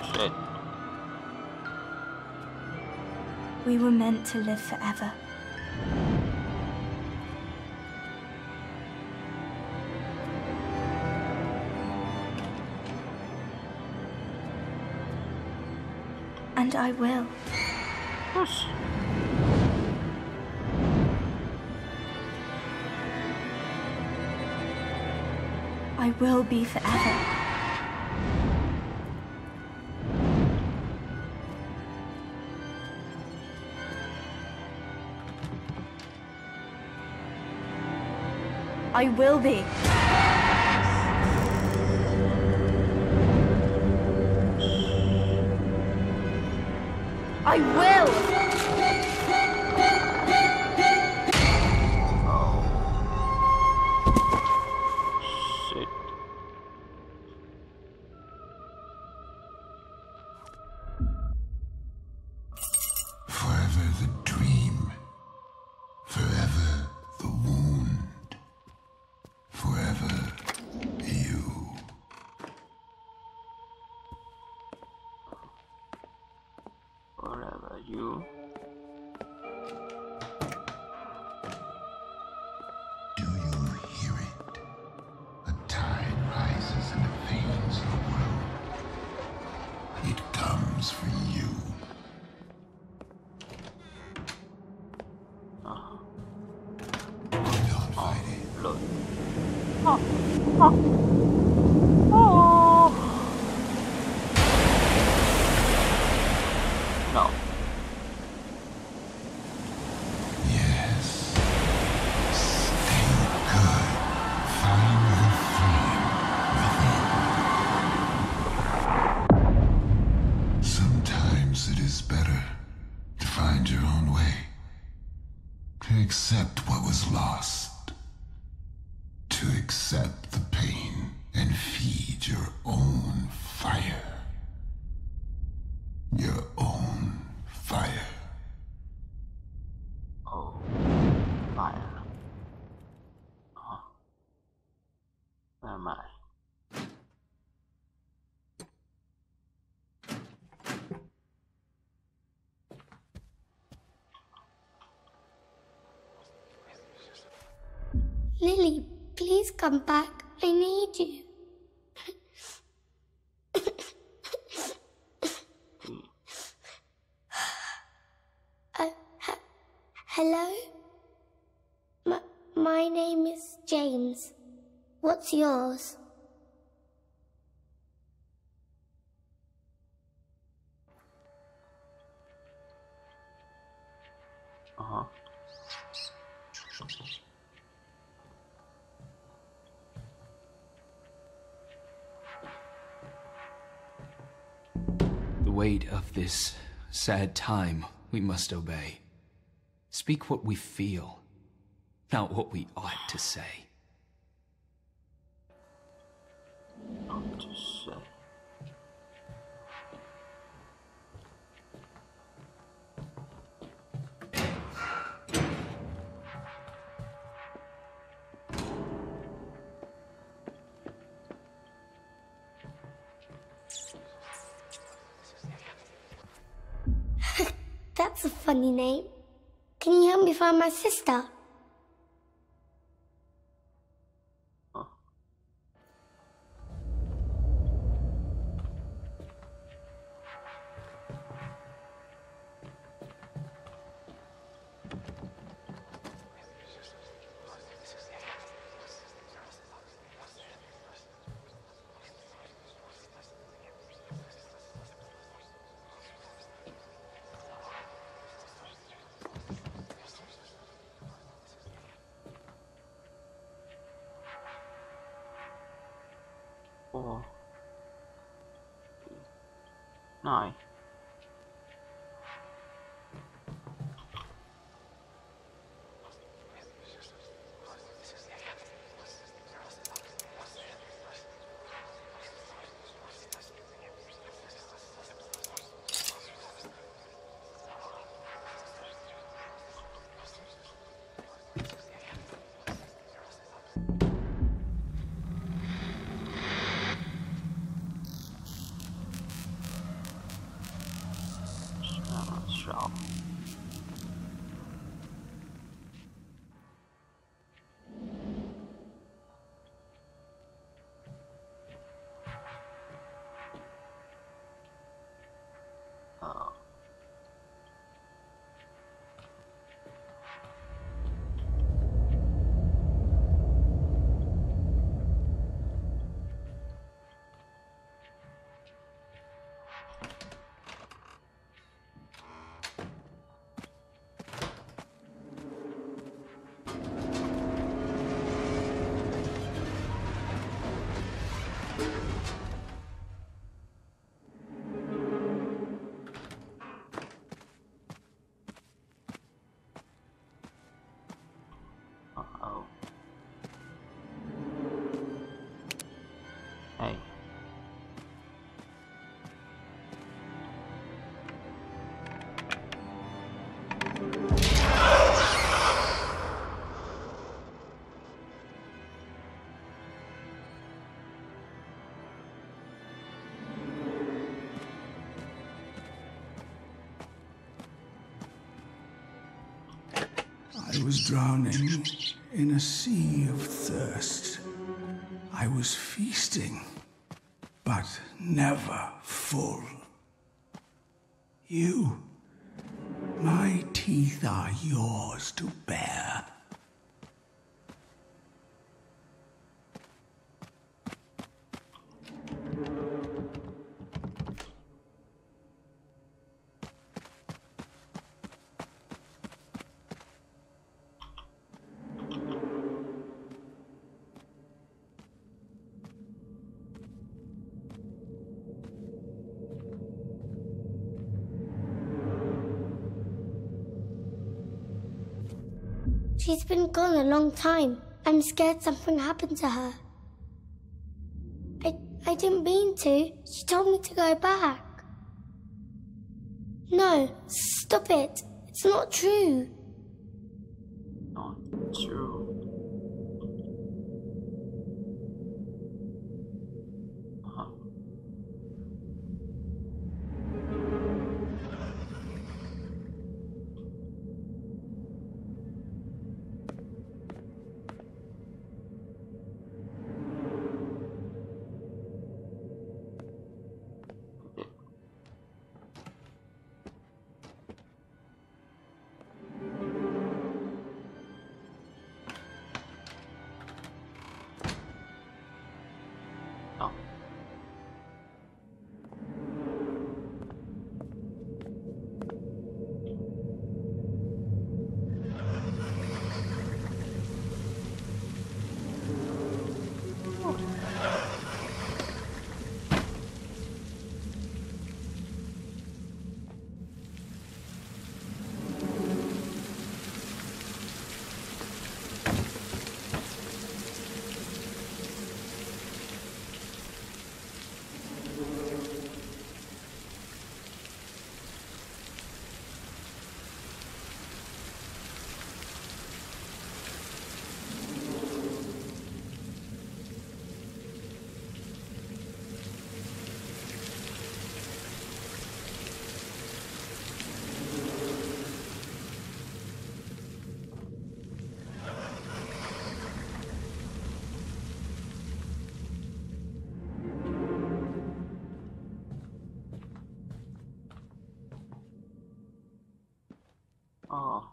Shit. We were meant to live forever. And I will. Push. I will be forever. I will be. I will! Shit. Forever the dream, forever the wound, forever you. Forever you. Do you hear it? A tide rises in the veins of the world. It comes for you. Don't fight it. Look. Oh. Oh. Oh. No. Yes. Stay good. Find the flame within. Sometimes it is better to find your own way. To accept what was lost. To accept the pain and feed your own fire. Your own fire. Oh. Fire. Where am I? Lily, please come back. I need you. Hello? My name is James. What's yours? Uh-huh. The weight of this sad time we must obey. Speak what we feel, not what we ought to say. Not to say. That's a funny name. Can you help me find my sister? Four. 9. shop. Uh-oh. Hey. I was drowning in a sea of thirst. I was feasting, but never full. You, my teeth are yours to bear. She's been gone a long time. I'm scared something happened to her. I didn't mean to. She told me to go back. No, stop it. It's not true. Not true. Huh. Oh. Oh.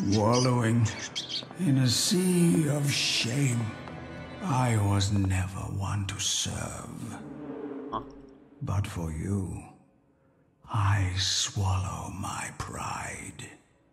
wallowing in a sea of shame. I was never one to serve. But for you, I swallow my pride.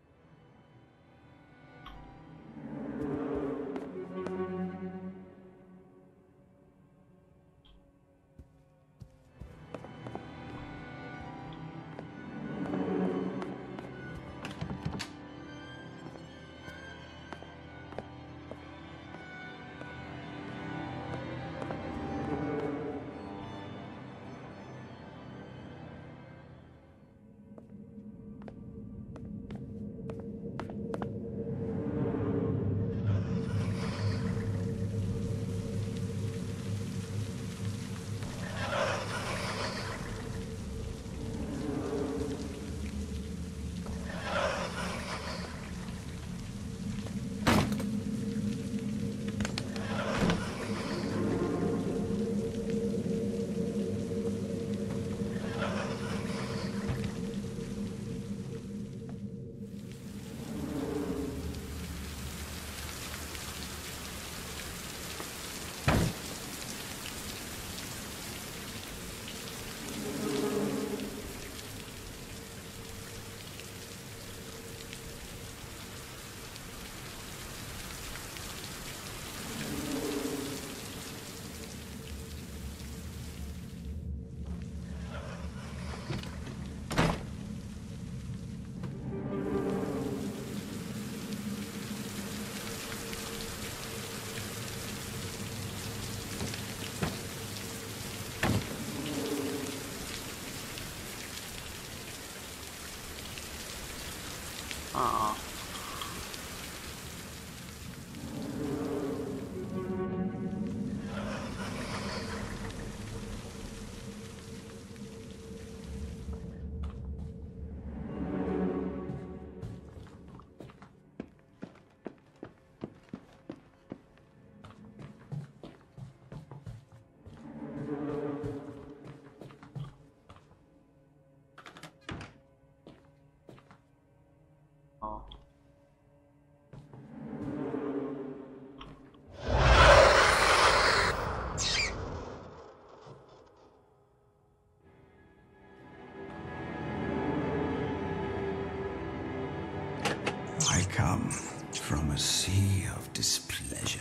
I come from a sea of displeasure.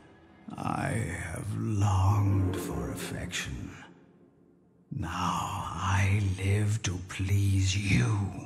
I have longed for affection. Now I live to please you.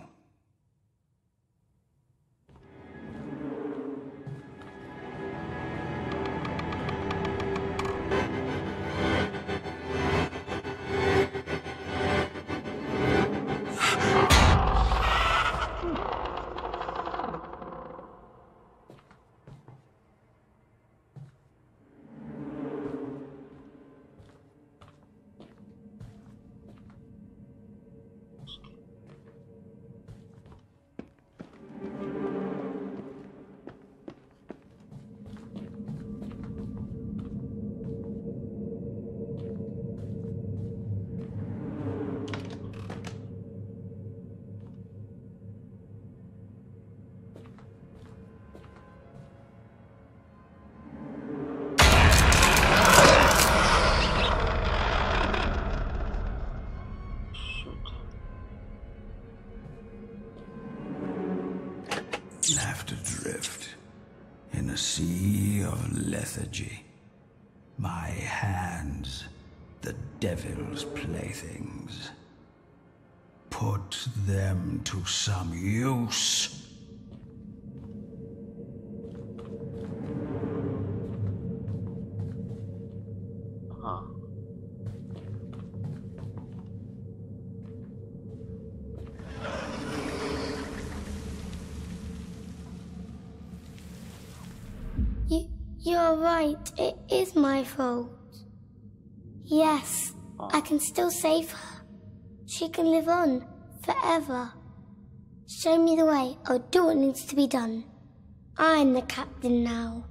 Left adrift in a sea of lethargy. My hands, the devil's playthings. Put them to some use. You're right, it is my fault. Yes, I can still save her. She can live on forever. Show me the way, I'll do what needs to be done. I'm the captain now.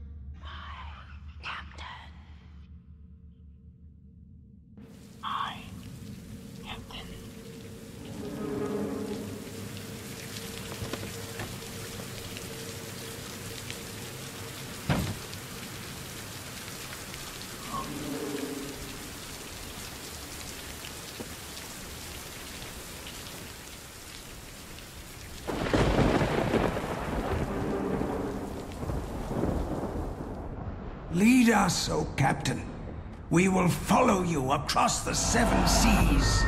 Lead us, O Captain. We will follow you across the seven seas.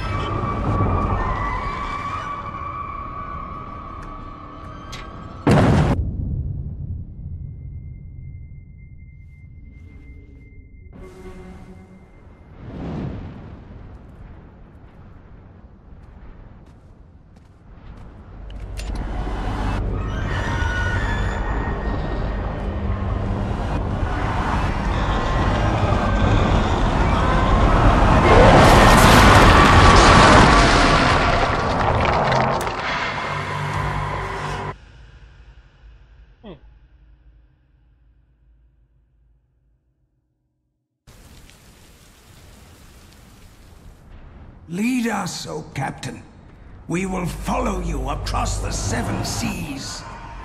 Lead us, O Captain. We will follow you across the seven seas.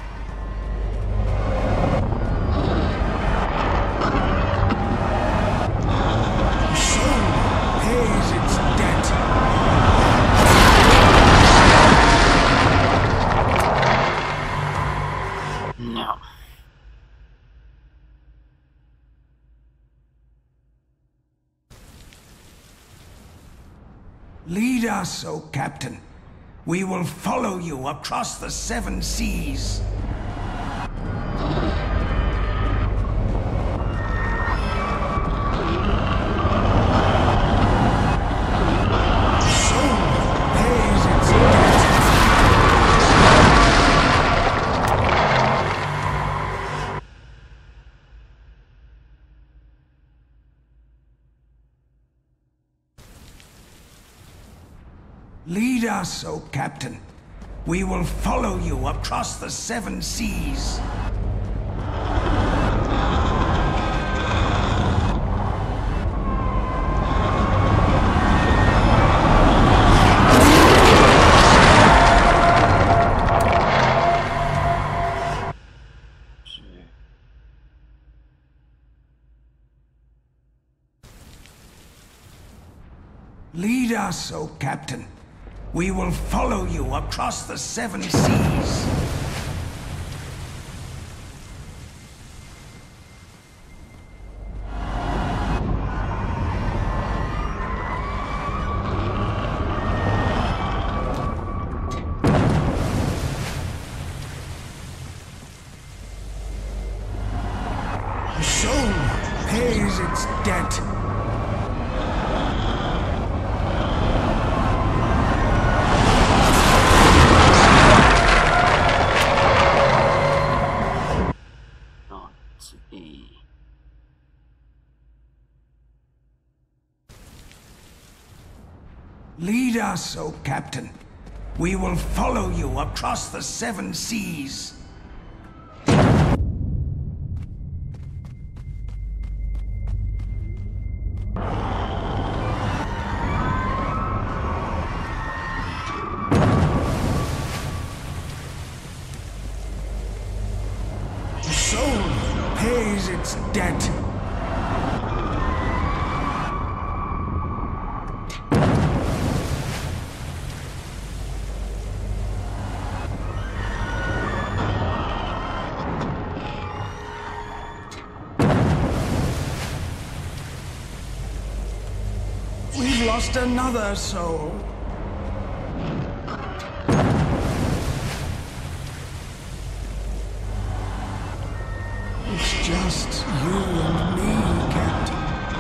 The soul pays its debt. No. Lead us, O Captain. We will follow you across the seven seas. The soul pays its debt. Lead us, O Captain. We will follow you across the seven seas. Lead us, O Captain. We will follow you across the seven seas. The soul pays its debt. Lead us, O Captain. We will follow you across the seven seas. The soul pays its debt. We've lost another soul. It's just you and me, Captain.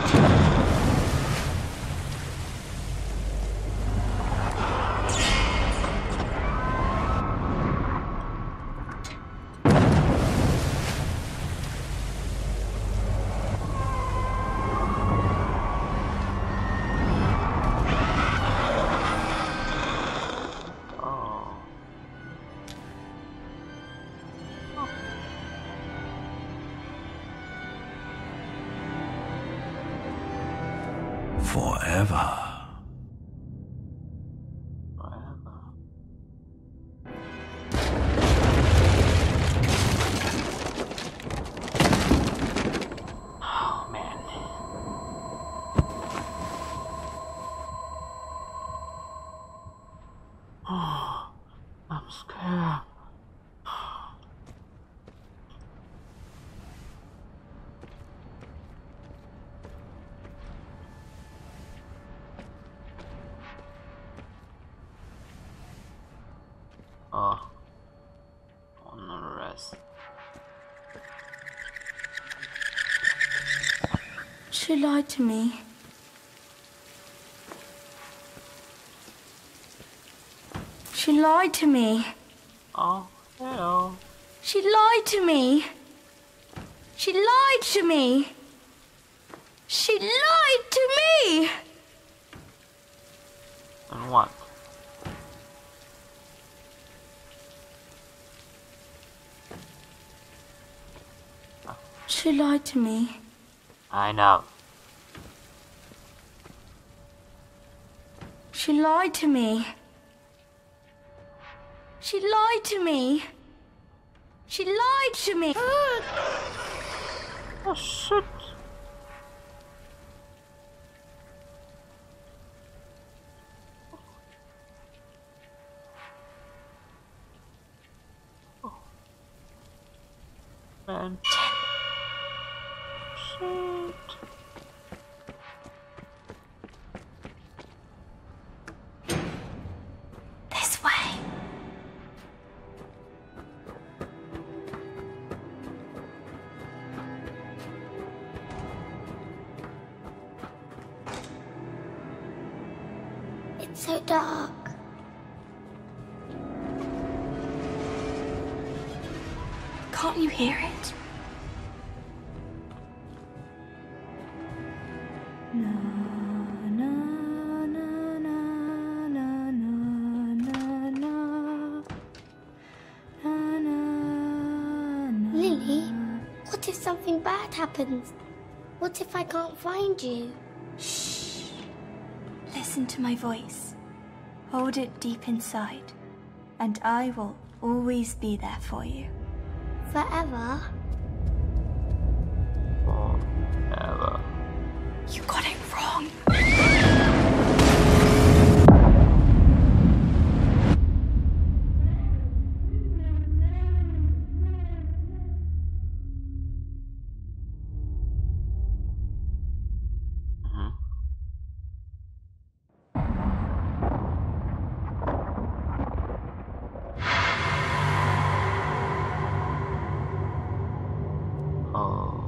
Forever. Oh, man. Oh, I'm scared. Oh. On the rest. She lied to me. She lied to me. Oh, hello. She lied to me. She lied to me. She lied to me. And what? She lied to me. I know. She lied to me. She lied to me. She lied to me. Oh shit. Oh. Man. Shit. This way. It's so dark. Can't you hear it? Na na na na na na na na na. Lily, what if something bad happens? What if I can't find you? Shh. Listen to my voice. Hold it deep inside, and I will always be there for you. Forever? Forever. You got it wrong. Oh.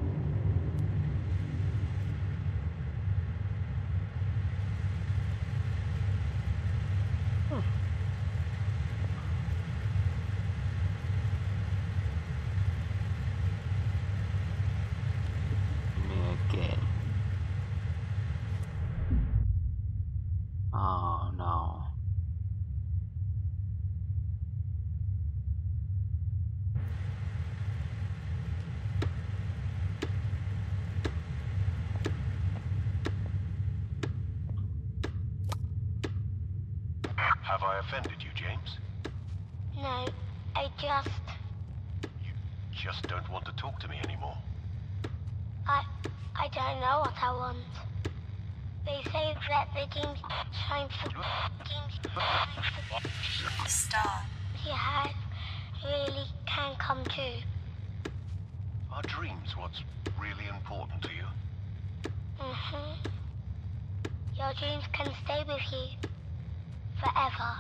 Me again. Oh no. Have I offended you, James? No, You just don't want to talk to me anymore. I don't know what I want. They say that the dreams shine for The star. he has really can come true. Are dreams what's really important to you? Your dreams can stay with you forever.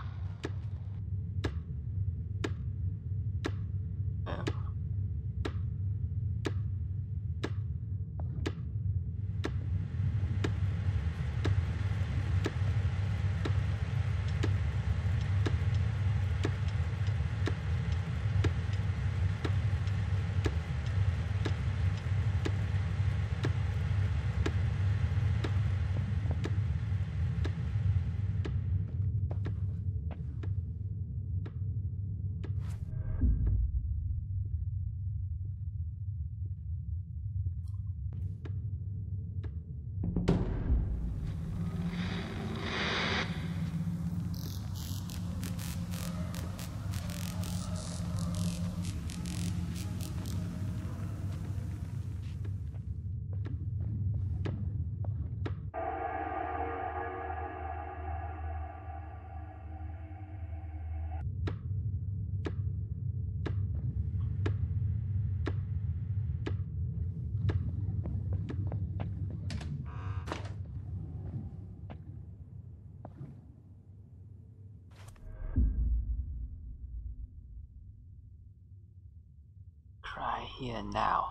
here now.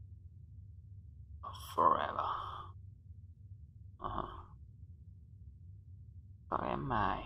Forever. Còn em Mai.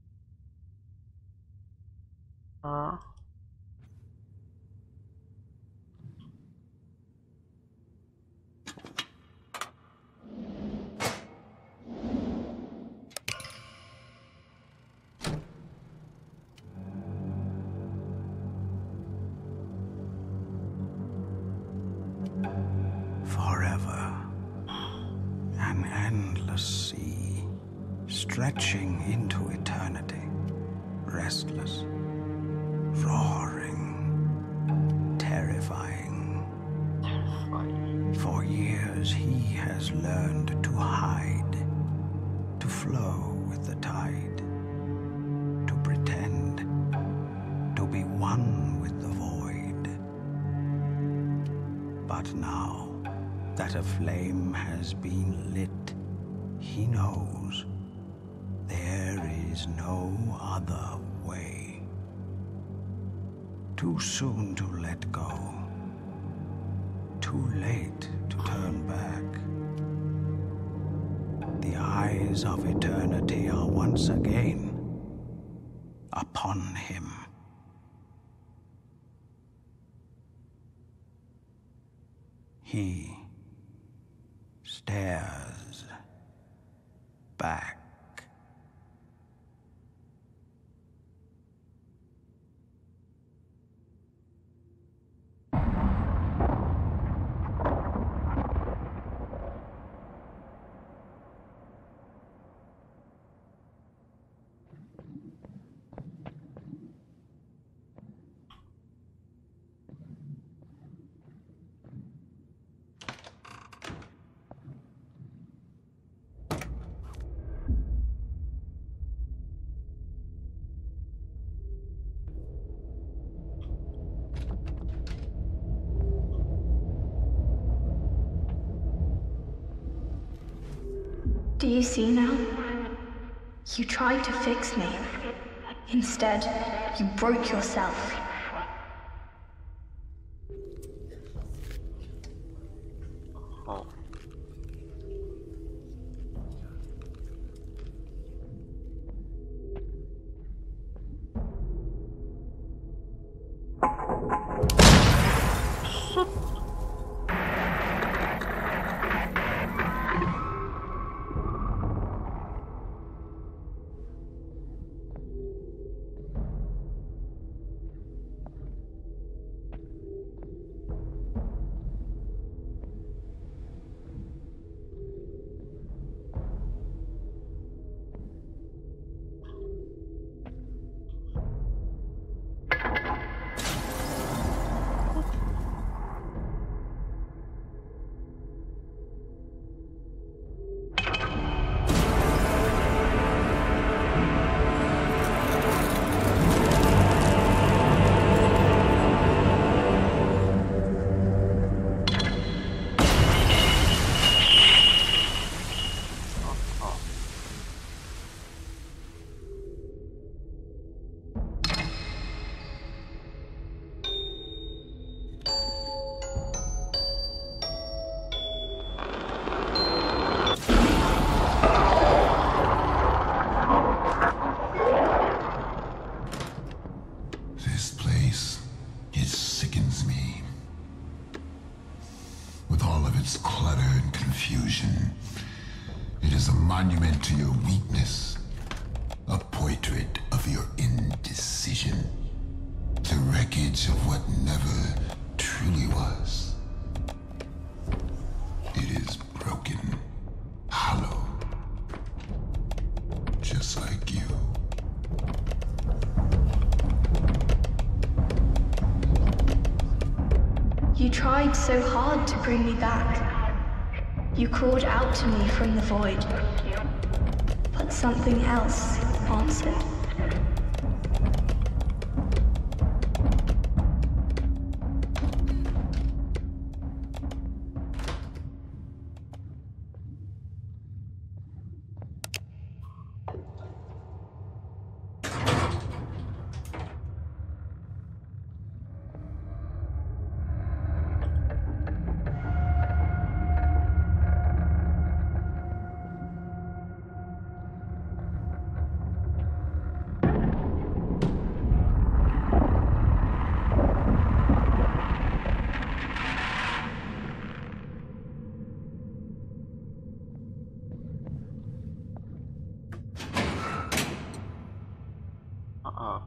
Forever. An endless sea, stretching into eternity, restless, roaring, terrifying. For years he has learned to hide, to flow with the tide, to pretend, to be one with the void. But now that a flame has been lit, he knows there is no other way. Too soon to let go, too late to turn back. The eyes of eternity are once again upon him. He stares back. Do you see now? You tried to fix me. Instead, you broke yourself. It is a monument to your weakness, a portrait of your indecision, the wreckage of what never truly was. It is broken, hollow, just like you. You tried so hard to bring me back. You called out to me from the void, but something else answered. Oh.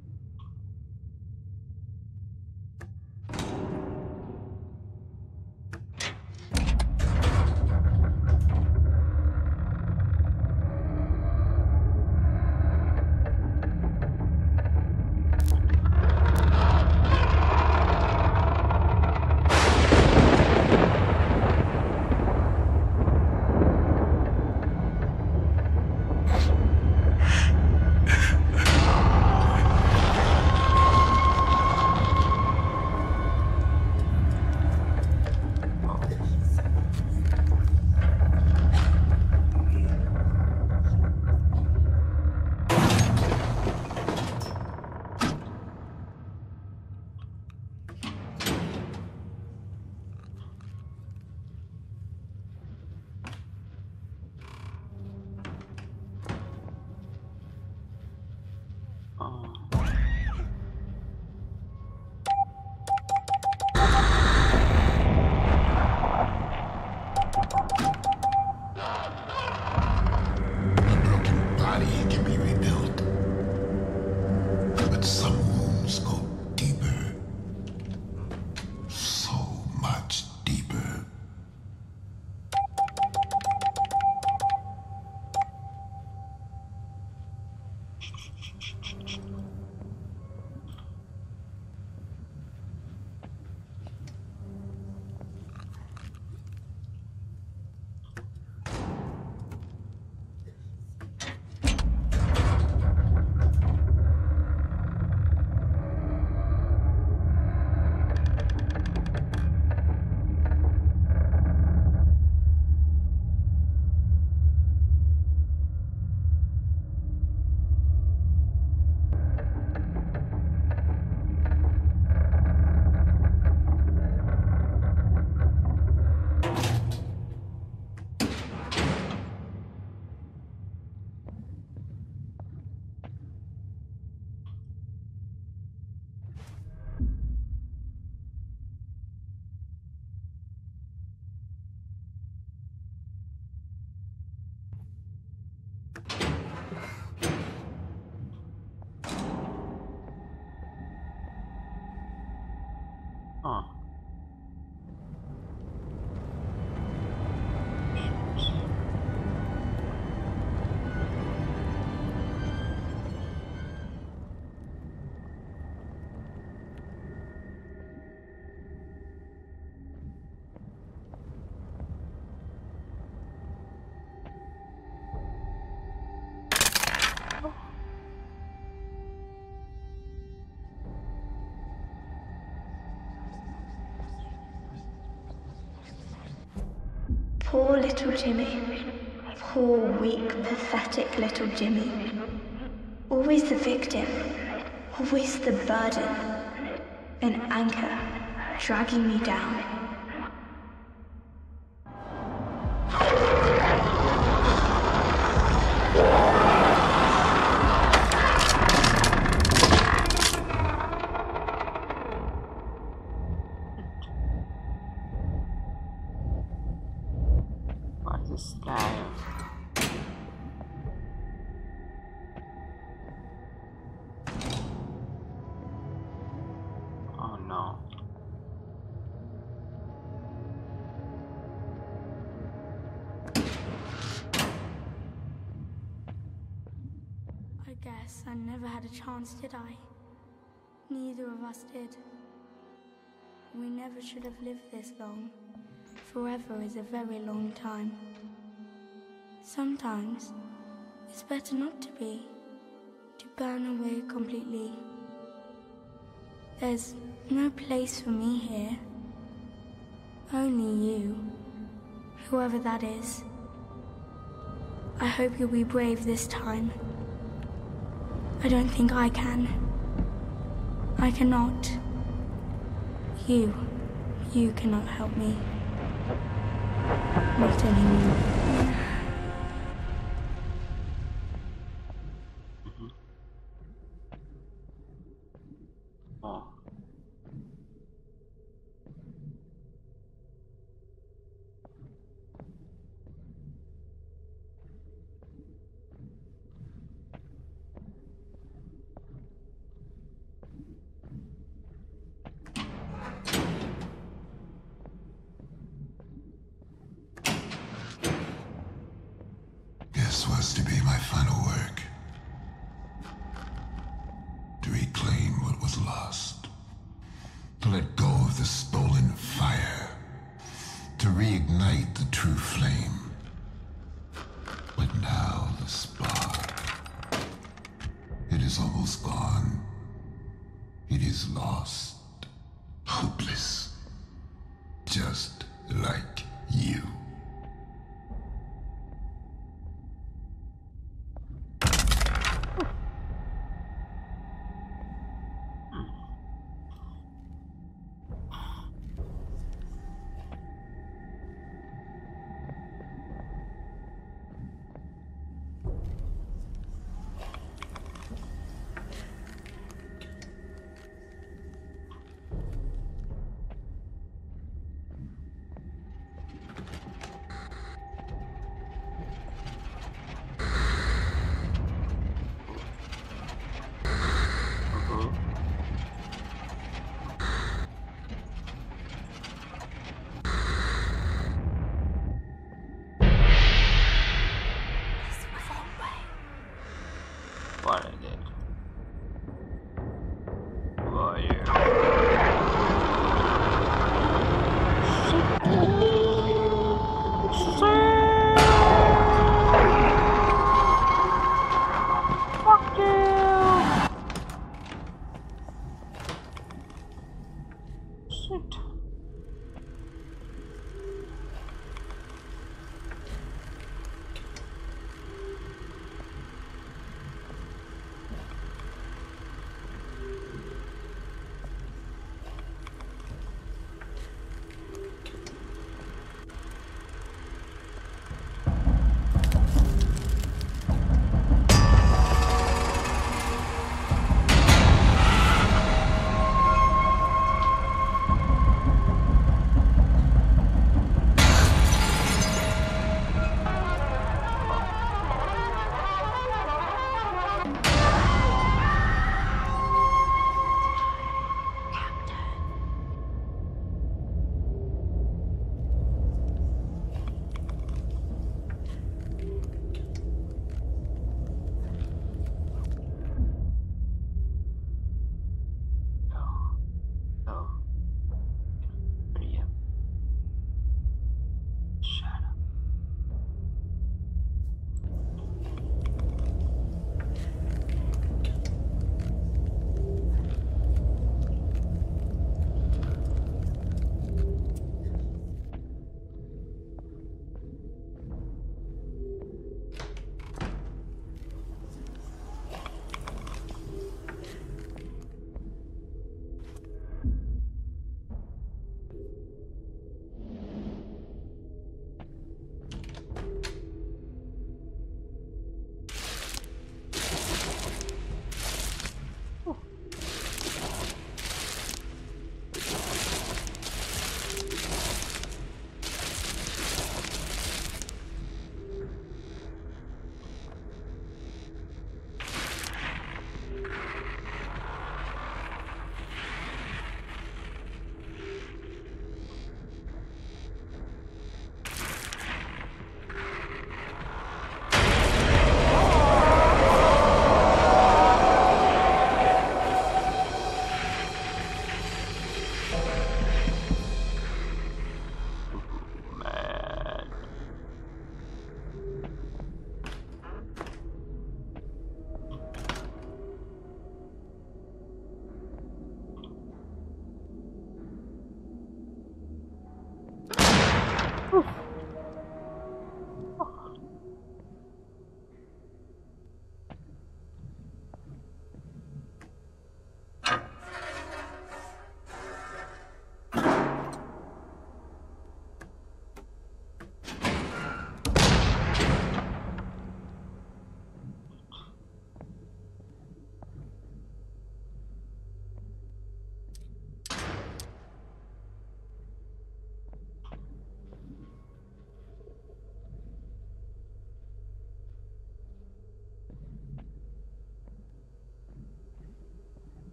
A broken body can be rebuilt, but some wounds go deeper. So much deeper. Huh. Poor little Jimmy. Poor, weak, pathetic little Jimmy. Always the victim. Always the burden. An anchor dragging me down. What's this guy? Oh no. I guess I never had a chance, did I? Neither of us did. We never should have lived this long. Forever is a very long time. Sometimes it's better not to be, to burn away completely. There's no place for me here. Only you, whoever that is. I hope you'll be brave this time. I don't think I can. I cannot. You cannot help me. Not anymore. Oh. was to be my final work. To reclaim what was lost. To let go of the stolen fire. To reignite the true flame. But now the spark. It is almost gone. It is lost. Hopeless. Just like you.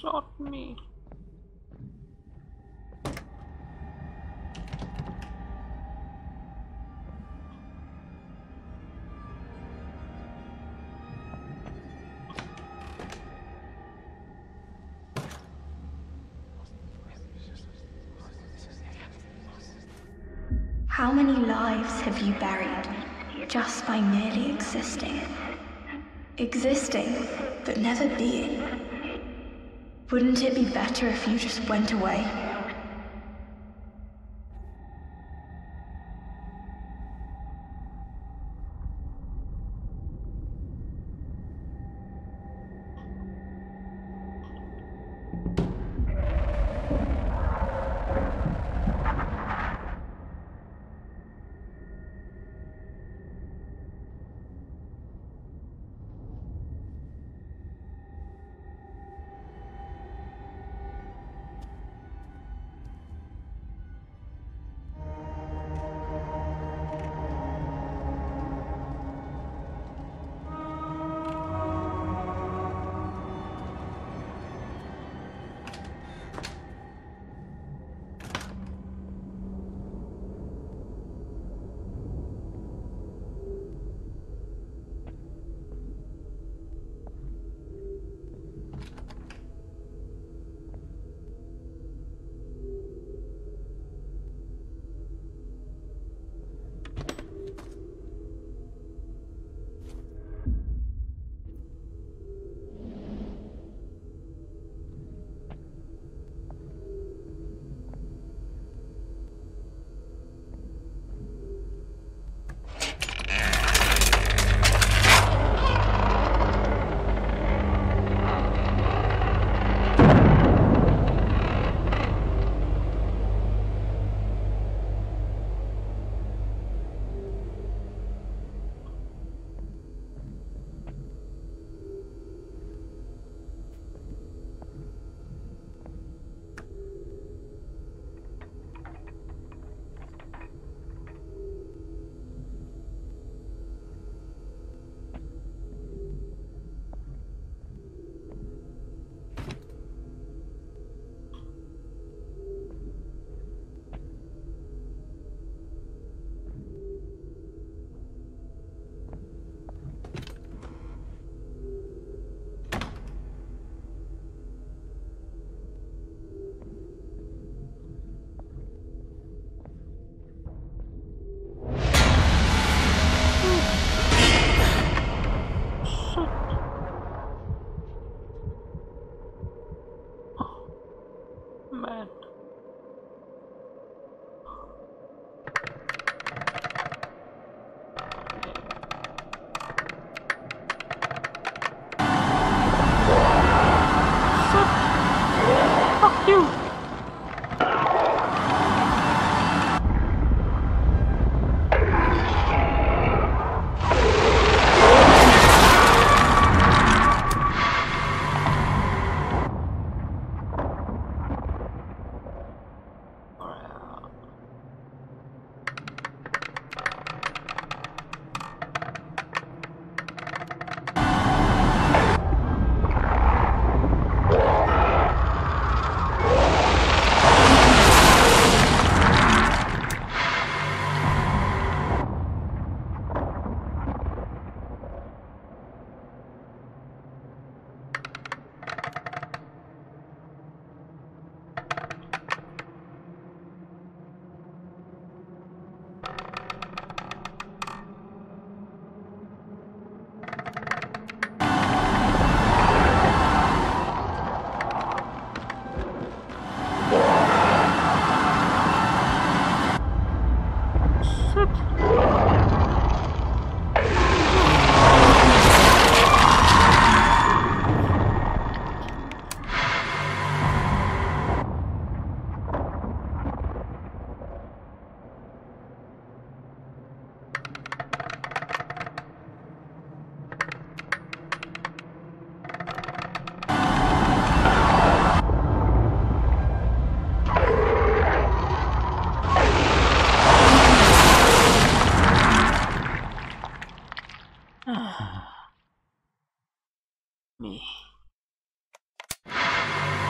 shot me. How many lives have you buried just by merely existing? Existing, but never being. Wouldn't it be better if you just went away? Man. Fuck you. Me.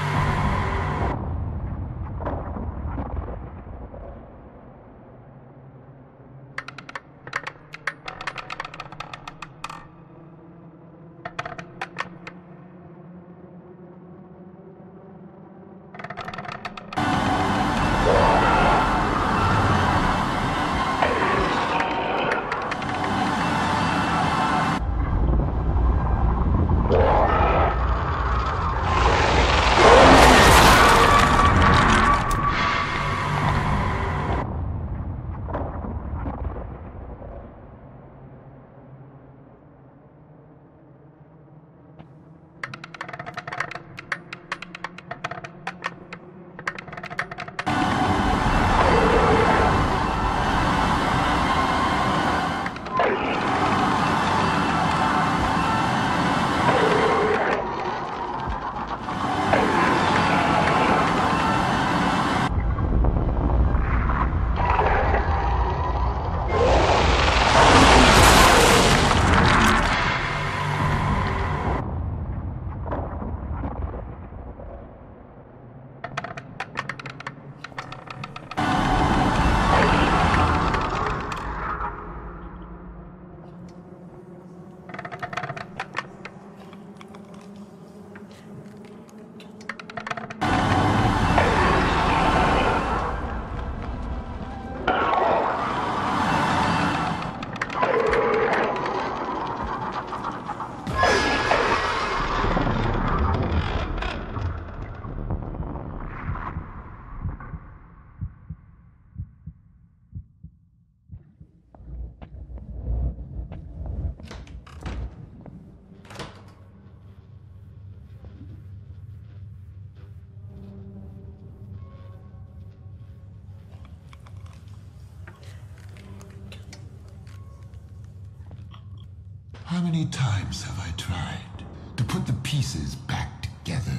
How many times have I tried to put the pieces back together,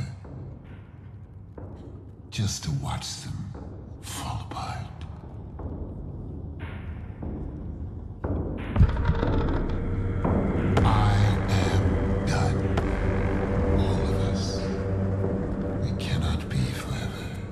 just to watch them fall apart? I am done. All of us. We cannot be forever.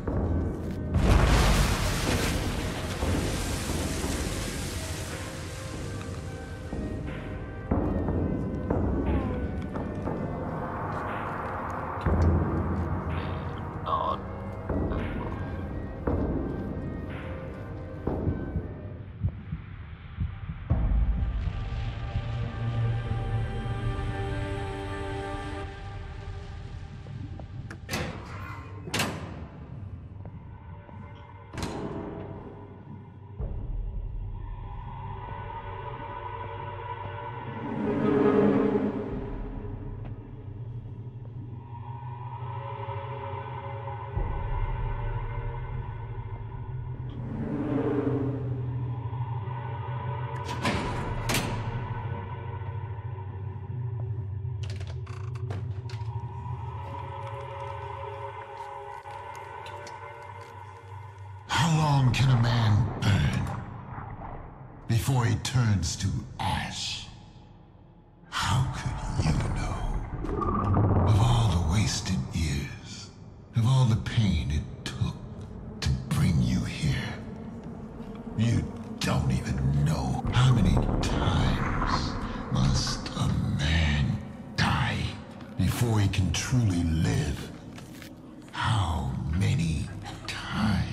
How long can a man burn before he turns to ash? How could you know? Of all the wasted years, of all the pain it took to bring you here, you don't even know how many times must a man die before he can truly live. How many times?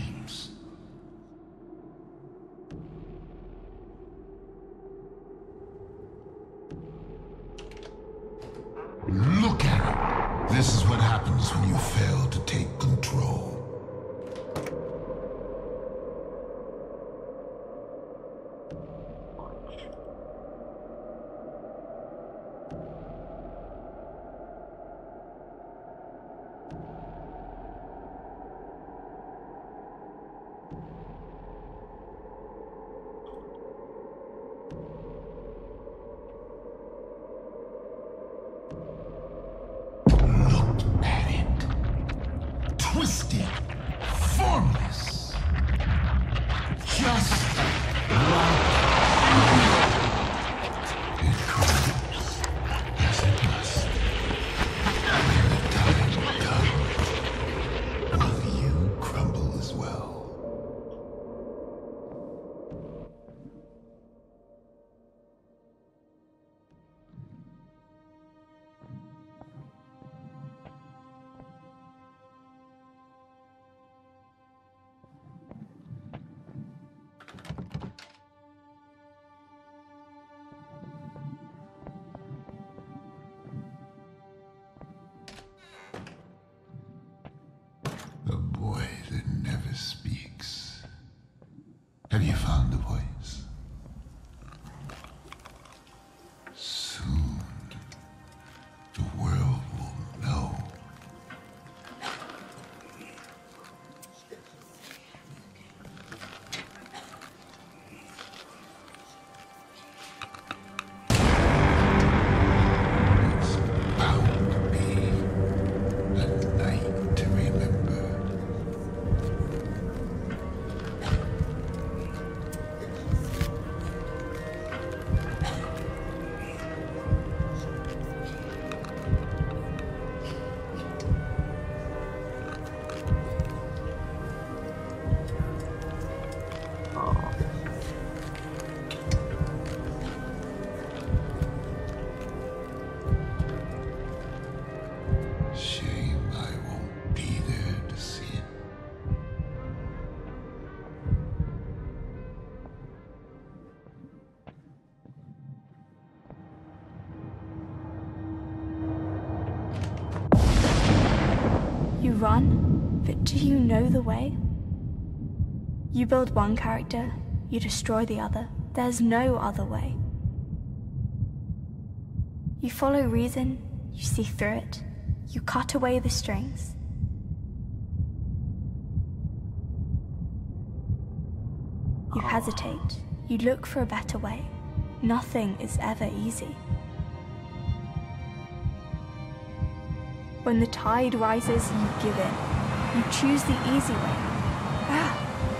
Look at it. This is what happens when you fail to take control. Twisted, formless, just like it crumbles as it must. When the time comes, will you crumble as well? The boy that never speaks. Have you found the voice? Soon, the world will know. It's bound to be a night to remember. Shame I won't be there to see it. You run, but do you know the way? You build one character, you destroy the other. There's no other way. You follow reason, you see through it, you cut away the strings. You hesitate, you look for a better way. Nothing is ever easy. When the tide rises, you give in. You choose the easy way. Ah.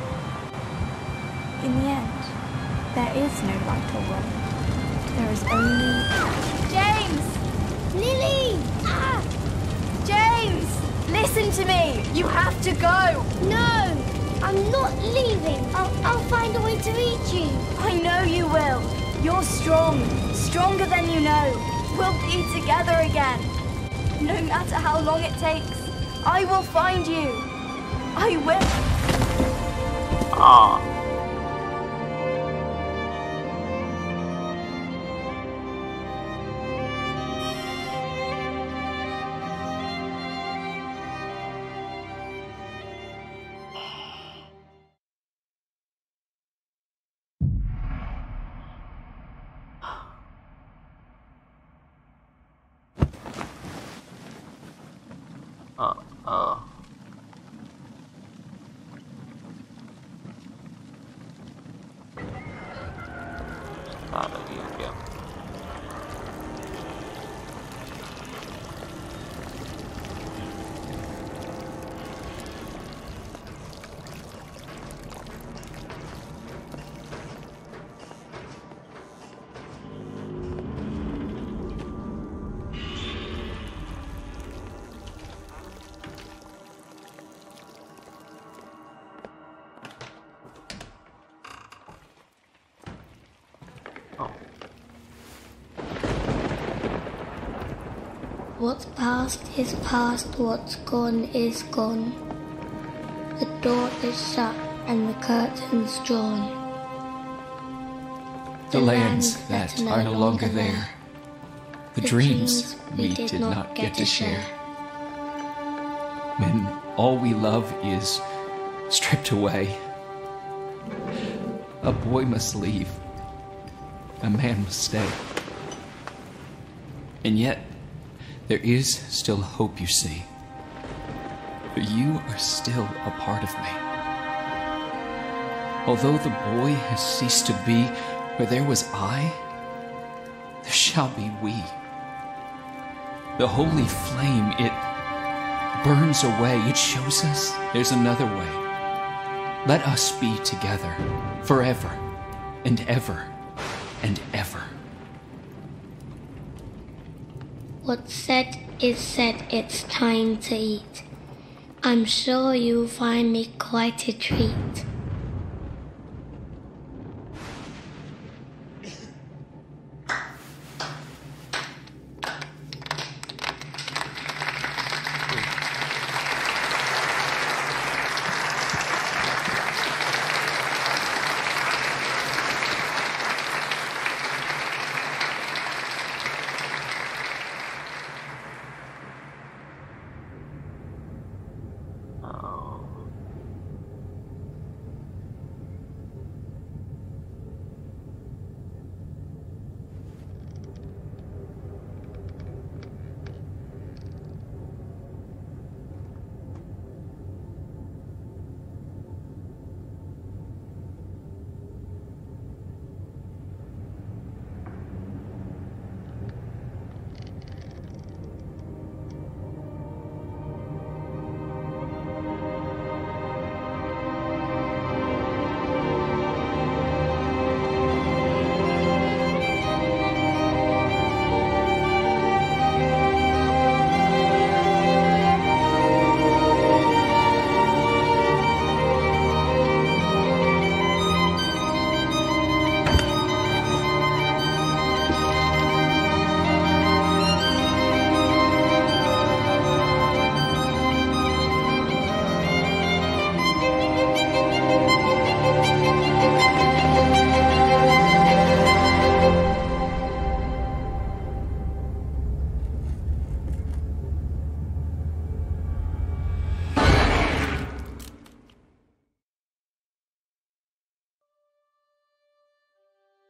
In the end, there is no right or wrong. There is only... James! Lily! Ah! James! Listen to me! You have to go! No! I'm not leaving. I'll find a way to reach you. I know you will. You're strong. Stronger than you know. We'll be together again. No matter how long it takes, I will find you. I will. Ah. Ada game. What's past is past, what's gone is gone. The door is shut and the curtains drawn. The lands that are no longer there. The dreams we did not get to share. When all we love is stripped away, a boy must leave, a man must stay. And yet, there is still hope, you see. For you are still a part of me. Although the boy has ceased to be, where there was I, there shall be we. The holy flame, it burns away. It shows us there's another way. Let us be together forever and ever and ever. What's said is said, it's time to eat. I'm sure you'll find me quite a treat.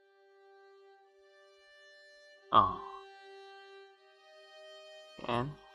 Oh. And